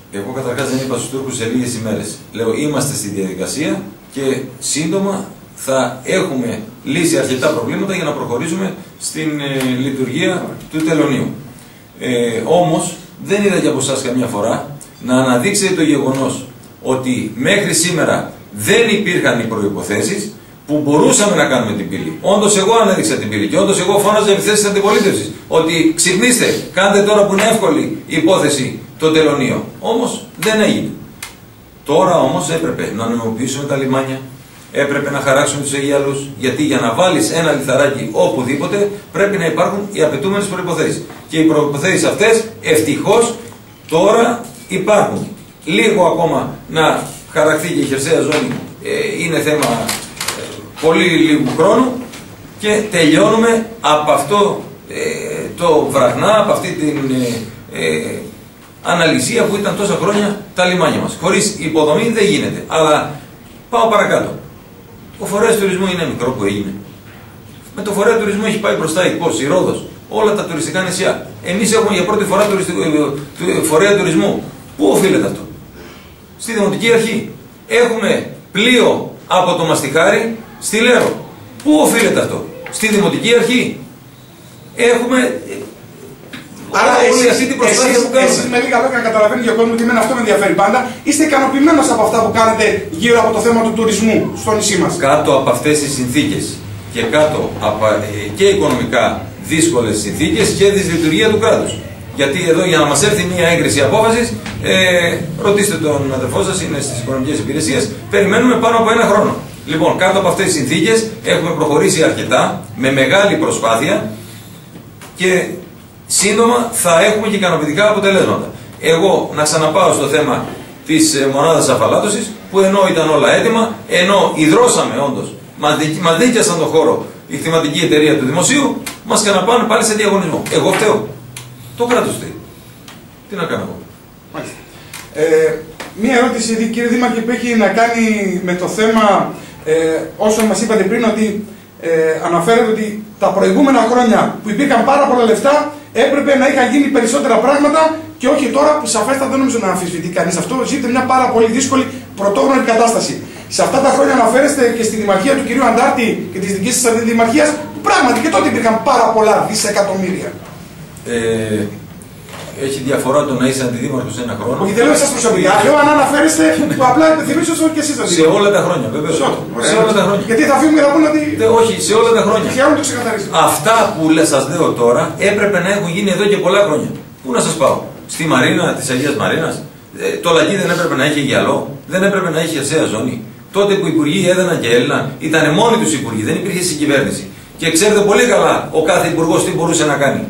Εγώ καταρχάς δεν είπα στους Τούρκους σε λίγες ημέρες. Λέω είμαστε στη διαδικασία και σύντομα θα έχουμε λύσει αρκετά προβλήματα για να προχωρήσουμε στην ε, λειτουργία του τελωνίου. Ε, όμως δεν είδα και από εσάς καμιά φορά να αναδείξετε το γεγονός ότι μέχρι σήμερα δεν υπήρχαν οι προϋποθέσεις που μπορούσαμε να κάνουμε την πύλη. Όντως εγώ ανέδειξα την πύλη και όντως εγώ φώναζα επιθέσεις της αντιπολίτευσης ότι ξυπνήστε, κάντε τώρα που είναι εύκολη η υπόθεση το τελωνίο. Όμως δεν έγινε. Τώρα όμως έπρεπε να νομιμοποιήσουμε τα λιμάνια, έπρεπε να χαράξουμε τους Αιγιαλούς, γιατί για να βάλεις ένα λιθαράκι οπουδήποτε πρέπει να υπάρχουν οι απαιτούμενες προϋποθέσεις. Και οι προϋποθέσεις αυτές ευτυχώς τώρα υπάρχουν. Λίγο ακόμα να χαραχθεί και η χερσαία ζώνη ε, είναι θέμα ε, πολύ λίγου χρόνου και τελειώνουμε από αυτό ε, το βραχνά, από αυτή την ε, ε, αναλυσία που ήταν τόσα χρόνια τα λιμάνια μας. Χωρίς υποδομή δεν γίνεται. Αλλά πάω παρακάτω. Ο φορέας τουρισμού είναι μικρό που έγινε. Με το φορέα τουρισμού έχει πάει μπροστά η Κος, η Ρόδος, όλα τα τουριστικά νησιά. Εμείς έχουμε για πρώτη φορά τουριστικό, φορέα τουρισμού. Πού οφείλεται αυτό? Στη Δημοτική Αρχή. Έχουμε πλοίο από το Μαστιχάρι στη Λέρο. Πού οφείλεται αυτό? Στη Δημοτική Αρχή. Έχουμε... Άρα όλη αυτή την προσπάθεια που κάνουμε. Εσείς με λίγα λόγια να καταλαβαίνει και ο κόσμος, και εμένα αυτό με ενδιαφέρει πάντα, είστε ικανοποιημένος από αυτά που κάνετε γύρω από το θέμα του τουρισμού στο νησί μας? Κάτω από αυτές τις συνθήκες και κάτω από και οικονομικά δύσκολες συνθήκες και δυσλειτουργία του κράτους. Γιατί εδώ για να μας έρθει μια έγκριση απόφασης, ε, ρωτήστε τον αδερφό σας, είναι στις οικονομικές υπηρεσίες, περιμένουμε πάνω από ένα χρόνο. Λοιπόν, κάτω από αυτές τις συνθήκες έχουμε προχωρήσει αρκετά, με μεγάλη προσπάθεια και σύντομα θα έχουμε και ικανοποιητικά αποτελέσματα. Εγώ να ξαναπάω στο θέμα της μονάδας αφαλάτωσης, που ενώ ήταν όλα έτοιμα, ενώ ιδρώσαμε όντως, μας δίκιασαν τον χώρο η χρηματική εταιρεία του Δημοσίου, μας ξαναπάνε πάλι σε διαγωνισμό. Εγώ φταίω. Το κράτος φταίει. Τι να κάνω εγώ. Μάλιστα. Ε, μία ερώτηση, κύριε Δήμαρχε, που έχει να κάνει με το θέμα, ε, όσο μας είπατε πριν, ότι ε, αναφέρεται ότι τα προηγούμενα χρόνια που υπήρχαν πάρα πολλά λεφτά, έπρεπε να είχαν γίνει περισσότερα πράγματα και όχι τώρα που σαφέστατα δεν νομίζω να αμφισβητεί κανείς αυτό. Ζείτε μια πάρα πολύ δύσκολη πρωτόγνωρη κατάσταση. Σε αυτά τα χρόνια αναφέρεστε και στη δημαρχία του κυρίου Αντάρτη και της δικής σας αντιδημαρχίας, που πράγματι και τότε υπήρχαν πάρα πολλά δισεκατομμύρια. Ε, έχει διαφορά το να είσαι αντιδήμαρχος ένα χρόνο. Όχι, δεν λέω εσάς προσωπικά. Λέω αν αναφέρεστε, που απλά επιθυμίσω όσο και εσείς το σε όλα τα χρόνια, βέβαια. Σε όλα τα χρόνια. Γιατί θα φύγουμε να πούνε ότι. Δε, όχι, σε όλα τα χρόνια. Χαίρομαι το ξεκαθαρίσω. Αυτά που σας λέω τώρα έπρεπε να έχουν γίνει εδώ και πολλά χρόνια. Πού να σας πάω? Στη Μαρίνα της Αγίας Μαρίνας. Ε, το Λαγί δεν έπρεπε να έχει γυαλό, δεν έπρεπε να έχει χερσαία ζώνη. Τότε που οι υπουργοί έδαιναν και έλυναν, ήταν μόνοι τους υπουργοί, δεν υπήρχε συγκυβέρνηση. Και ξέρετε πολύ καλά ο κάθε υπουργός τι μπορούσε να κάνει.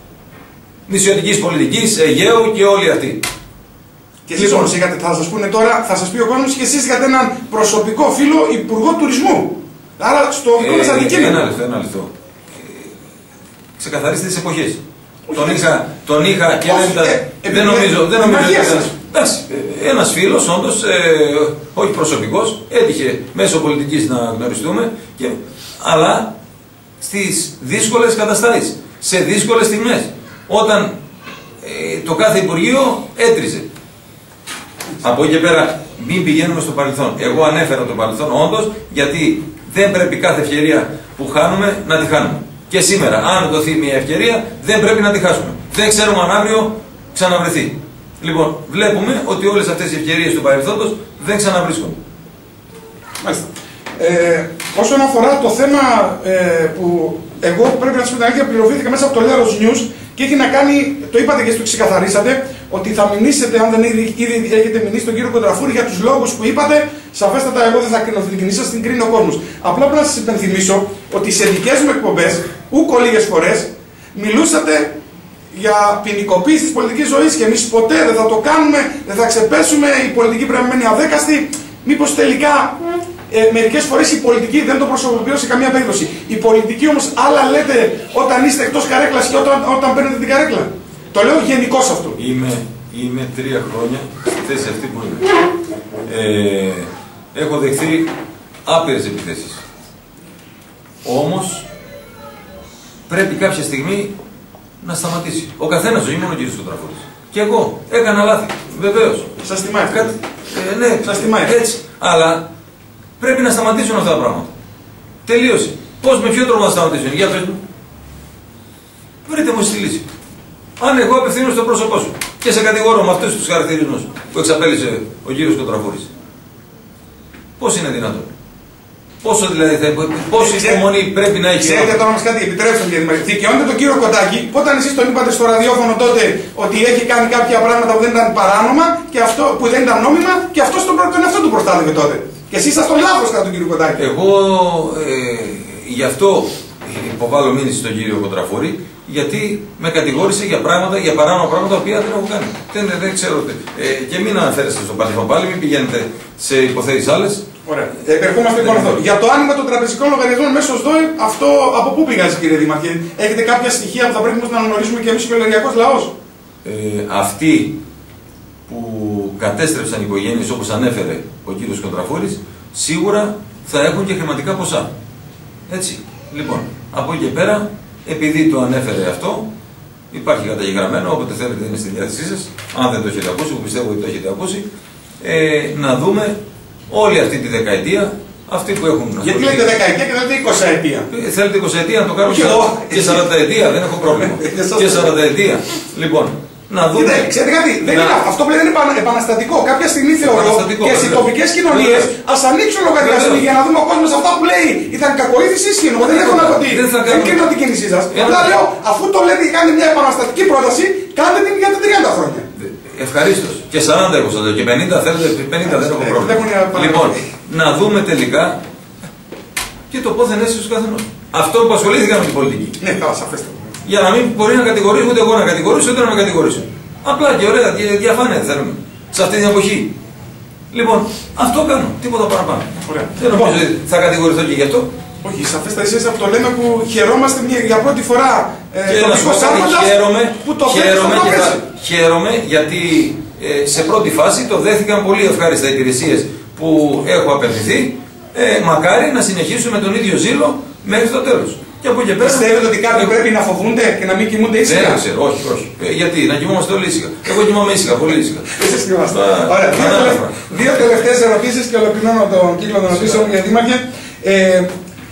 Νησιωτικής πολιτικής, Αιγαίου και όλοι αυτοί. Και εσείς όμως είχατε, θα σας πούνε τώρα, θα σας πει ο κόσμος, και εσείς είχατε έναν προσωπικό φίλο υπουργό τουρισμού. Άρα στο δικό μας αντικείμενο. Ένα λεπτό, ένα λεπτό. Ε, ξεκαθαρίστε τις εποχές. Τον είχα, τον είχα και δεν ήταν. Δεν νομίζω, δεν νομίζω ότι ήταν. Εντάξει, ένας φίλος, όντως, ε, όχι προσωπικός, έτυχε μέσω πολιτικής να γνωριστούμε, και, αλλά στις δύσκολες καταστάσεις, σε δύσκολες στιγμές. Όταν ε, το κάθε Υπουργείο έτριζε. Από εκεί και πέρα μην πηγαίνουμε στο παρελθόν. Εγώ ανέφερα το παρελθόν όντως, γιατί δεν πρέπει κάθε ευκαιρία που χάνουμε να τη χάνουμε. Και σήμερα, αν δοθεί μια ευκαιρία, δεν πρέπει να τη χάσουμε. Δεν ξέρουμε αν αύριο ξαναβρεθεί. Λοιπόν, βλέπουμε ότι όλες αυτές οι ευκαιρίες του παρελθόντος δεν ξαναβρίσκονται. Μάλιστα. Ε, όσον αφορά το θέμα ε, που εγώ πρέπει να σας πω την αλήθεια, πληροφορήθηκα μέσα από το Λέος News και έχει να κάνει, το είπατε και το ξεκαθαρίσατε, ότι θα μηνύσετε, αν δεν ήδη, ήδη έχετε μηνύσει τον κύριο Κοντραφούρη για τους λόγους που είπατε. Σαφέστατα, εγώ δεν θα κρίνω την κοινή σας, την κρίνει ο κόσμος. Απλά πρέπει να σας υπενθυμίσω ότι σε δικές μου εκπομπές, ούκο λίγες φορές, μιλούσατε για ποινικοποίηση της πολιτικής ζωής και εμείς ποτέ δεν θα το κάνουμε, δεν θα ξεπέσουμε, η πολιτική πρέπει να μένει αδέκαστη. Μήπως τελικά ε, μερικές φορές η πολιτική δεν το προσωποποιώ σε καμία περίπτωση. Η πολιτική όμως άλλα λέτε όταν είστε εκτός καρέκλας και όταν, όταν παίρνετε την καρέκλα. Το λέω γενικώς αυτό. Είμαι, είμαι τρία χρόνια στη θέση αυτή που είμαι. Ε, έχω δεχθεί άπειρες επιθέσεις. Όμως πρέπει κάποια στιγμή να σταματήσει. Ο καθένας, όχι μόνο ο κύριος Κοντραφούρης. Και εγώ έκανα λάθη. Βεβαίως. Σας τιμάει. Κάτι... Ε, ναι, σας τιμάει. Έτσι. Αλλά πρέπει να σταματήσουν αυτά τα πράγματα. Τελείωσε. Πώς, με ποιο τρόπο να σταματήσουν? Για πες μου. Βρείτε μου στη λύση. Αν εγώ απευθύνω στο πρόσωπό σου και σε κατηγορώ με αυτούς τους χαρακτηρισμούς που εξαπέλυσε ο κύριος Κοντραφούρης, πώς είναι δυνατόν? Πόσο δηλαδή θα πόση υπομονή πρέπει να έχει? Ξέρετε τώρα μας κάτι, επιτρέψτε μου, γιατί δικαιώνεται τον κύριο Κοντάκη, όταν εσείς τον είπατε στο ραδιόφωνο τότε ότι έχει κάνει κάποια πράγματα που δεν ήταν παράνομα και αυτό που δεν ήταν νόμιμα και αυτό τον, τον εαυτό του προστάτευε τότε. Και εσείς ήσασταν λάθος κατά τον κύριο Κοντάκη. Εγώ ε, γι' αυτό υποβάλλω μήνυση στον κύριο Κοντραφούρη, γιατί με κατηγόρησε για πράγματα, για παράνομα πράγματα τα οποία δεν έχω κάνει. Δεν, δεν ξέρω. Ε, και μην αναφέρεστε στο παρελθόν πάλι, μην πηγαίνετε σε υποθέσεις άλλες. Ωραία. Ε, ερχόμαστε λοιπόν αυτό. Για το άνοιγμα των τραπεζικών λογαριασμών μέσω ΣΔΟΕ, αυτό από πού πηγάζει, κύριε Δήμαρχε? Έχετε κάποια στοιχεία που θα πρέπει να αναγνωρίσουμε και εμείς και ο ενεργειακός λαός? Ε, αυτοί που κατέστρεψαν οικογένειες, όπως ανέφερε ο κύριος Κοντραφούρης, σίγουρα θα έχουν και χρηματικά ποσά. Έτσι. Λοιπόν, από εκεί και πέρα, επειδή το ανέφερε αυτό, υπάρχει καταγεγραμμένο, όποτε θέλετε είναι στη διάθεσή σας, αν δεν το έχετε ακούσει, που πιστεύω ότι το έχετε ακούσει, ε, να δούμε όλη αυτή τη δεκαετία, αυτοί που έχουν... Γιατί λέτε δεκαετία και λέτε εικοσαετία? Ε, θέλετε εικοσαετία να το κάνουμε και σαρανταετία, δεν έχω πρόβλημα. Και σαρανταετία. Λοιπόν, να δούμε... Κοίτα, ξέρετε κάτι, δεν να... είναι, αυτό που λέτε είναι επαναστατικό. Κάποια στιγμή θεωρώ και στις τοπικές κοινωνίες ας ανοίξουν λογαριασμοί για να δούμε ο κόσμος αυτά που λέει ήταν κακοήθηση ή σχήνο. Δεν έχω να το δει. Δεν κρίνω την κίνησή σας. Απλά λέω, αφού το λέτε και κάνετε μια επαναστατική πρόταση, κάντε την για τα τριάντα χρόνια. Ευχαρίστως. Και σαράντα έχω σας λέω. Και πενήντα θέλετε, πενήντα δεν έχω πρόβλημα. Λοιπόν, να δούμε τελικά και το πόθεν αίσθηση του καθενός. Αυτό που ασχολήθηκα με την πολιτική. Ναι, θα σαφέστερα. Για να μην μπορεί να κατηγορήσει ούτε εγώ να κατηγορήσω, ούτε να με κατηγορήσω. Απλά και ωραία, διαφάνεια θέλουμε. Σε αυτή την εποχή. Λοιπόν, αυτό κάνω. Τίποτα παραπάνω. Ωραία. Δεν νομίζω ότι θα κατηγορηθώ και γι' αυτό. Όχι, σαφέστατα εσείς από το λέμε που χαιρόμαστε μια, για πρώτη φορά ε, και να σου πω χαίρομαι, που το χαίρομαι, και θα, χαίρομαι γιατί ε, σε πρώτη φάση το δέθηκαν πολύ ευχάριστα υπηρεσίες που έχω απευθυνθεί. Ε, μακάρι να συνεχίσουμε τον ίδιο ζήλο μέχρι το τέλος. Και από εκεί πέρα. Πιστεύετε ότι κάποιοι ε, πρέπει να φοβούνται και να μην κοιμούνται ήσυχα? Δεν ξέρω, όχι, όχι. Ε, γιατί, να κοιμόμαστε όλοι ήσυχα. Εγώ κοιμάμαι ήσυχα, πολύ ήσυχα. Εσείς κοιμάστε. Ωραία. Δύο, δύο τελευταίες ερωτήσεις και ολοκληρώνω τον κύκλο των ερωτήσεων, κύριε Δήμαρχε. Ε,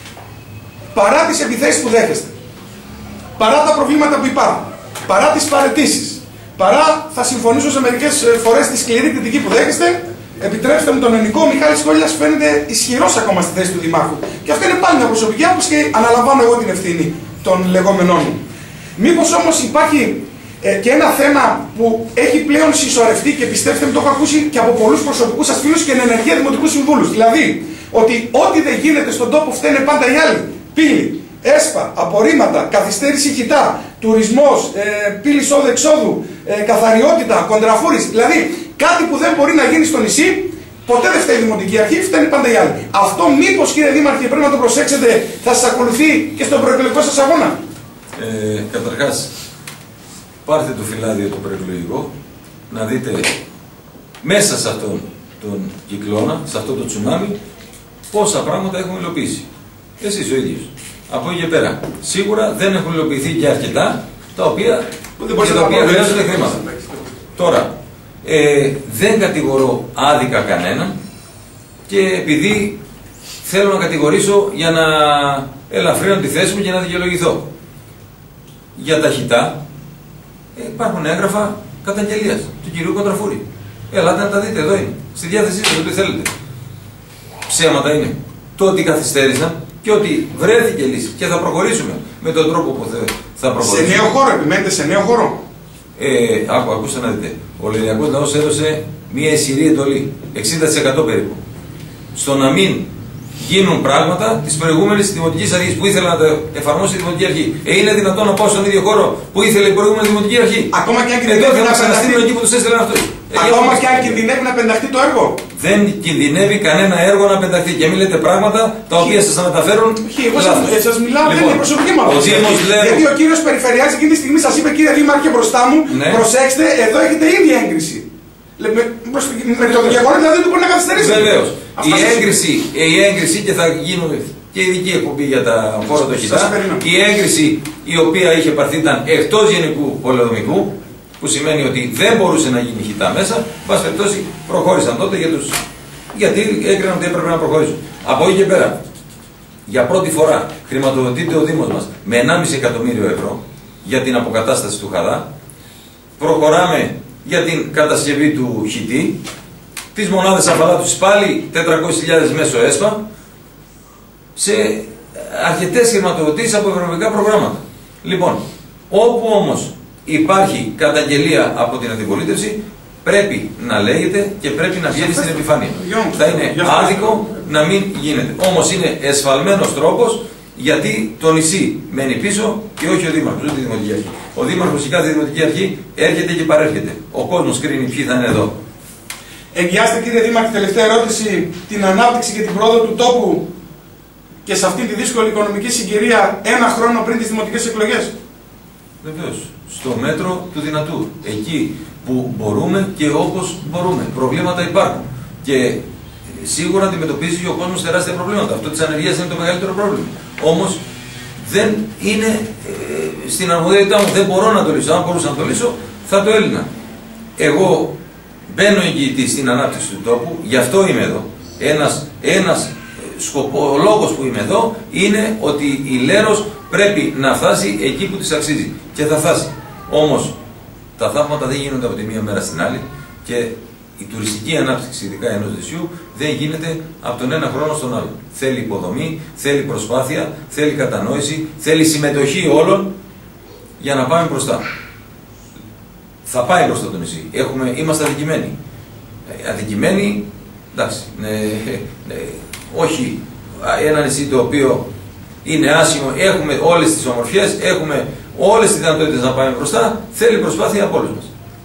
παρά τις επιθέσεις που δέχεστε, παρά τα προβλήματα που υπάρχουν, παρά τις παραιτήσεις, παρά θα συμφωνήσω σε μερικές φορές τη σκληρή κριτική που δέχεστε, επιτρέψτε μου τον ελληνικό, ο Μιχάλης Κόλλιας φαίνεται ισχυρός ακόμα στη θέση του Δημάρχου. Και αυτό είναι πάλι μια προσωπική άποψη και αναλαμβάνω εγώ την ευθύνη των λεγόμενών μου. Μήπως όμως υπάρχει ε, και ένα θέμα που έχει πλέον συσσωρευτεί και πιστέψτε μου το έχω ακούσει και από πολλούς προσωπικούς σας φίλους και ενεργεία δημοτικούς συμβούλους. Δηλαδή, ότι ό,τι δεν γίνεται στον τόπο φταίνε πάντα οι άλλοι. Πύλη, ΕΣΠΑ, απορρίμματα, καθυστέρηση χιτά, τουρισμός, ε, πύλη εισόδου-εξόδου, ε, καθαριότητα, Κοντραφούρης. Δηλαδή, κάτι που δεν μπορεί να γίνει στο νησί, ποτέ δεν φταίει η Δημοτική Αρχή, φταίνει πάντα οι άλλοι. Αυτό μήπως, κύριε Δήμαρχε, πρέπει να το προσέξετε, θα σας ακολουθεί και στον προεκλογικό σας αγώνα? Ε, καταρχάς, πάρτε το φυλάδιο το προεκλογικό, να δείτε μέσα σε αυτόν τον κυκλώνα, σε αυτό το τσουνάμι, πόσα πράγματα έχουμε υλοποιήσει. Εσείς ο ίδιος. Από εκεί και πέρα. Σίγουρα δεν έχουν υλοποιηθεί και αρκετά τα οποία, και τα οποία χρειάζονται χρήματα. Τώρα, ε, δεν κατηγορώ άδικα κανέναν και επειδή θέλω να κατηγορήσω για να ελαφρύνω τη θέση μου και να δικαιολογηθώ. Για τα χιτά ε, υπάρχουν έγγραφα καταγγελίας του κυρίου Κοντραφούρη. Ελάτε να τα δείτε, εδώ είναι. Στη διάθεσή σας, ό,τι θέλετε. Ψέματα είναι. Το ότι καθυστέρησαν και ότι βρέθηκε λύση και θα προχωρήσουμε με τον τρόπο που θα προχωρήσουμε. Σε νέο χώρο, επιμένετε σε νέο χώρο. Ε, άκου, ακούστε να δείτε. Ο Ελληνιακός λαός έδωσε μια ισχυρή εντολή, εξήντα τοις εκατό περίπου, στο να μην γίνουν πράγματα της προηγούμενης Δημοτικής Αρχής που ήθελε να τα εφαρμόσει η Δημοτική Αρχή. Ε, είναι δυνατόν να πάω στον ίδιο χώρο που ήθελε η προηγούμενη Δημοτική Αρχή? Ακόμα και αν κινδυνεύει να ξαναστείλουν εκεί που τους έστειλαν αυτούς. Ακόμα και αν κινδυνεύει να πενταχτεί το έργο. Δεν κινδυνεύει κανένα έργο να πενταχθεί. Και μην λέτε πράγματα τα οποία σας αναταφέρουν. Όχι, εγώ σας μιλάω, δεν είναι προσωπική μου άποψη. Γιατί ο κύριος Περιφερειάρχης εκείνη τη στιγμή σας είπε, κύριε Δήμαρχε, μπροστά μου, προσέξτε, εδώ έχετε ήδη έγκριση. Με το γεγονός δηλαδή δεν μπορεί να καθυστερήσει. Βεβαίως. Η έγκριση, η έγκριση και θα γίνουν και ειδική εκπομπή για τα χώρα του χιτά. Η έγκριση η οποία είχε πάρθει ήταν εκτός γενικού πολεοδομικού. που σημαίνει ότι δεν μπορούσε να γίνει χιτά μέσα, πάση περιπτώσει προχώρησαν τότε για τους, γιατί έκριναν ότι έπρεπε να προχωρήσουν. Από εκεί και πέρα, για πρώτη φορά χρηματοδοτείται ο Δήμος μας με ενάμιση εκατομμύριο ευρώ για την αποκατάσταση του Χαδά. Προχωράμε για την κατασκευή του χιτή, τις μονάδες αφαλάτωσης πάλι τετρακόσιες χιλιάδες μέσω ΕΣΠΑ, σε αρκετές χρηματοδοτήσεις από ευρωπαϊκά προγράμματα. Λοιπόν, όπου όμως υπάρχει καταγγελία από την αντιπολίτευση, πρέπει να λέγεται και πρέπει να βγαίνει στην επιφάνεια. Θα είναι άδικο να μην γίνεται. Όμως είναι εσφαλμένος τρόπος, γιατί το νησί μένει πίσω και όχι ο Δήμαρχος, ούτε η Δημοτική Αρχή. Ο Δήμαρχος ή κάθε Δημοτική Αρχή έρχεται και παρέρχεται. Ο κόσμος κρίνει ποιοι θα είναι εδώ. Εγγυάστε, κύριε Δήμαρχε, τελευταία ερώτηση, την ανάπτυξη και την πρόοδο του τόπου και σε αυτή τη δύσκολη οικονομική συγκυρία ένα χρόνο πριν τις δημοτικές εκλογές? Βεβαίως. Στο μέτρο του δυνατού. Εκεί που μπορούμε και όπως μπορούμε. Προβλήματα υπάρχουν. Και σίγουρα αντιμετωπίζει και ο κόσμος τεράστια προβλήματα. Αυτό της ανεργίας είναι το μεγαλύτερο πρόβλημα. Όμως δεν είναι ε, στην αρμοδιότητά μου. Δεν μπορώ να το λύσω. Αν μπορούσα να το λύσω, θα το έλυνα. Εγώ μπαίνω εγγυητής στην ανάπτυξη του τόπου, γι' αυτό είμαι εδώ. Ένας, ένας σκοπό, ο λόγος που είμαι εδώ είναι ότι η Λέρος πρέπει να φτάσει εκεί που της αξίζει. Και θα φτάσει. Όμως τα θαύματα δεν γίνονται από τη μία μέρα στην άλλη και η τουριστική ανάπτυξη, ειδικά ενός νησιού, δεν γίνεται από τον ένα χρόνο στον άλλο. Θέλει υποδομή, θέλει προσπάθεια, θέλει κατανόηση, θέλει συμμετοχή όλων για να πάμε μπροστά. Θα πάει μπροστά το νησί. Έχουμε, είμαστε αδικημένοι. Αδικημένοι, εντάξει, ναι, ναι, όχι ένα νησί το οποίο είναι άσχημο, έχουμε όλες τις ομορφιές, έχουμε όλες τις δυνατότητες να πάμε μπροστά, θέλει προσπάθεια από όλους μας.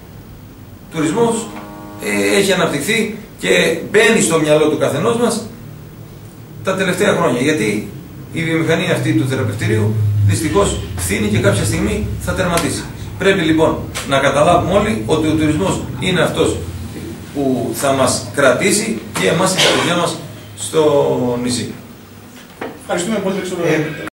Ο τουρισμός ε, έχει αναπτυχθεί και μπαίνει στο μυαλό του καθενός μας τα τελευταία χρόνια, γιατί η βιομηχανία αυτή του θεραπευτηρίου δυστυχώς φθήνει και κάποια στιγμή θα τερματίσει. Πρέπει λοιπόν να καταλάβουμε όλοι ότι ο τουρισμός είναι αυτός που θα μας κρατήσει και εμάς η κατοικία μας στο νησί. Ευχαριστούμε πολύ.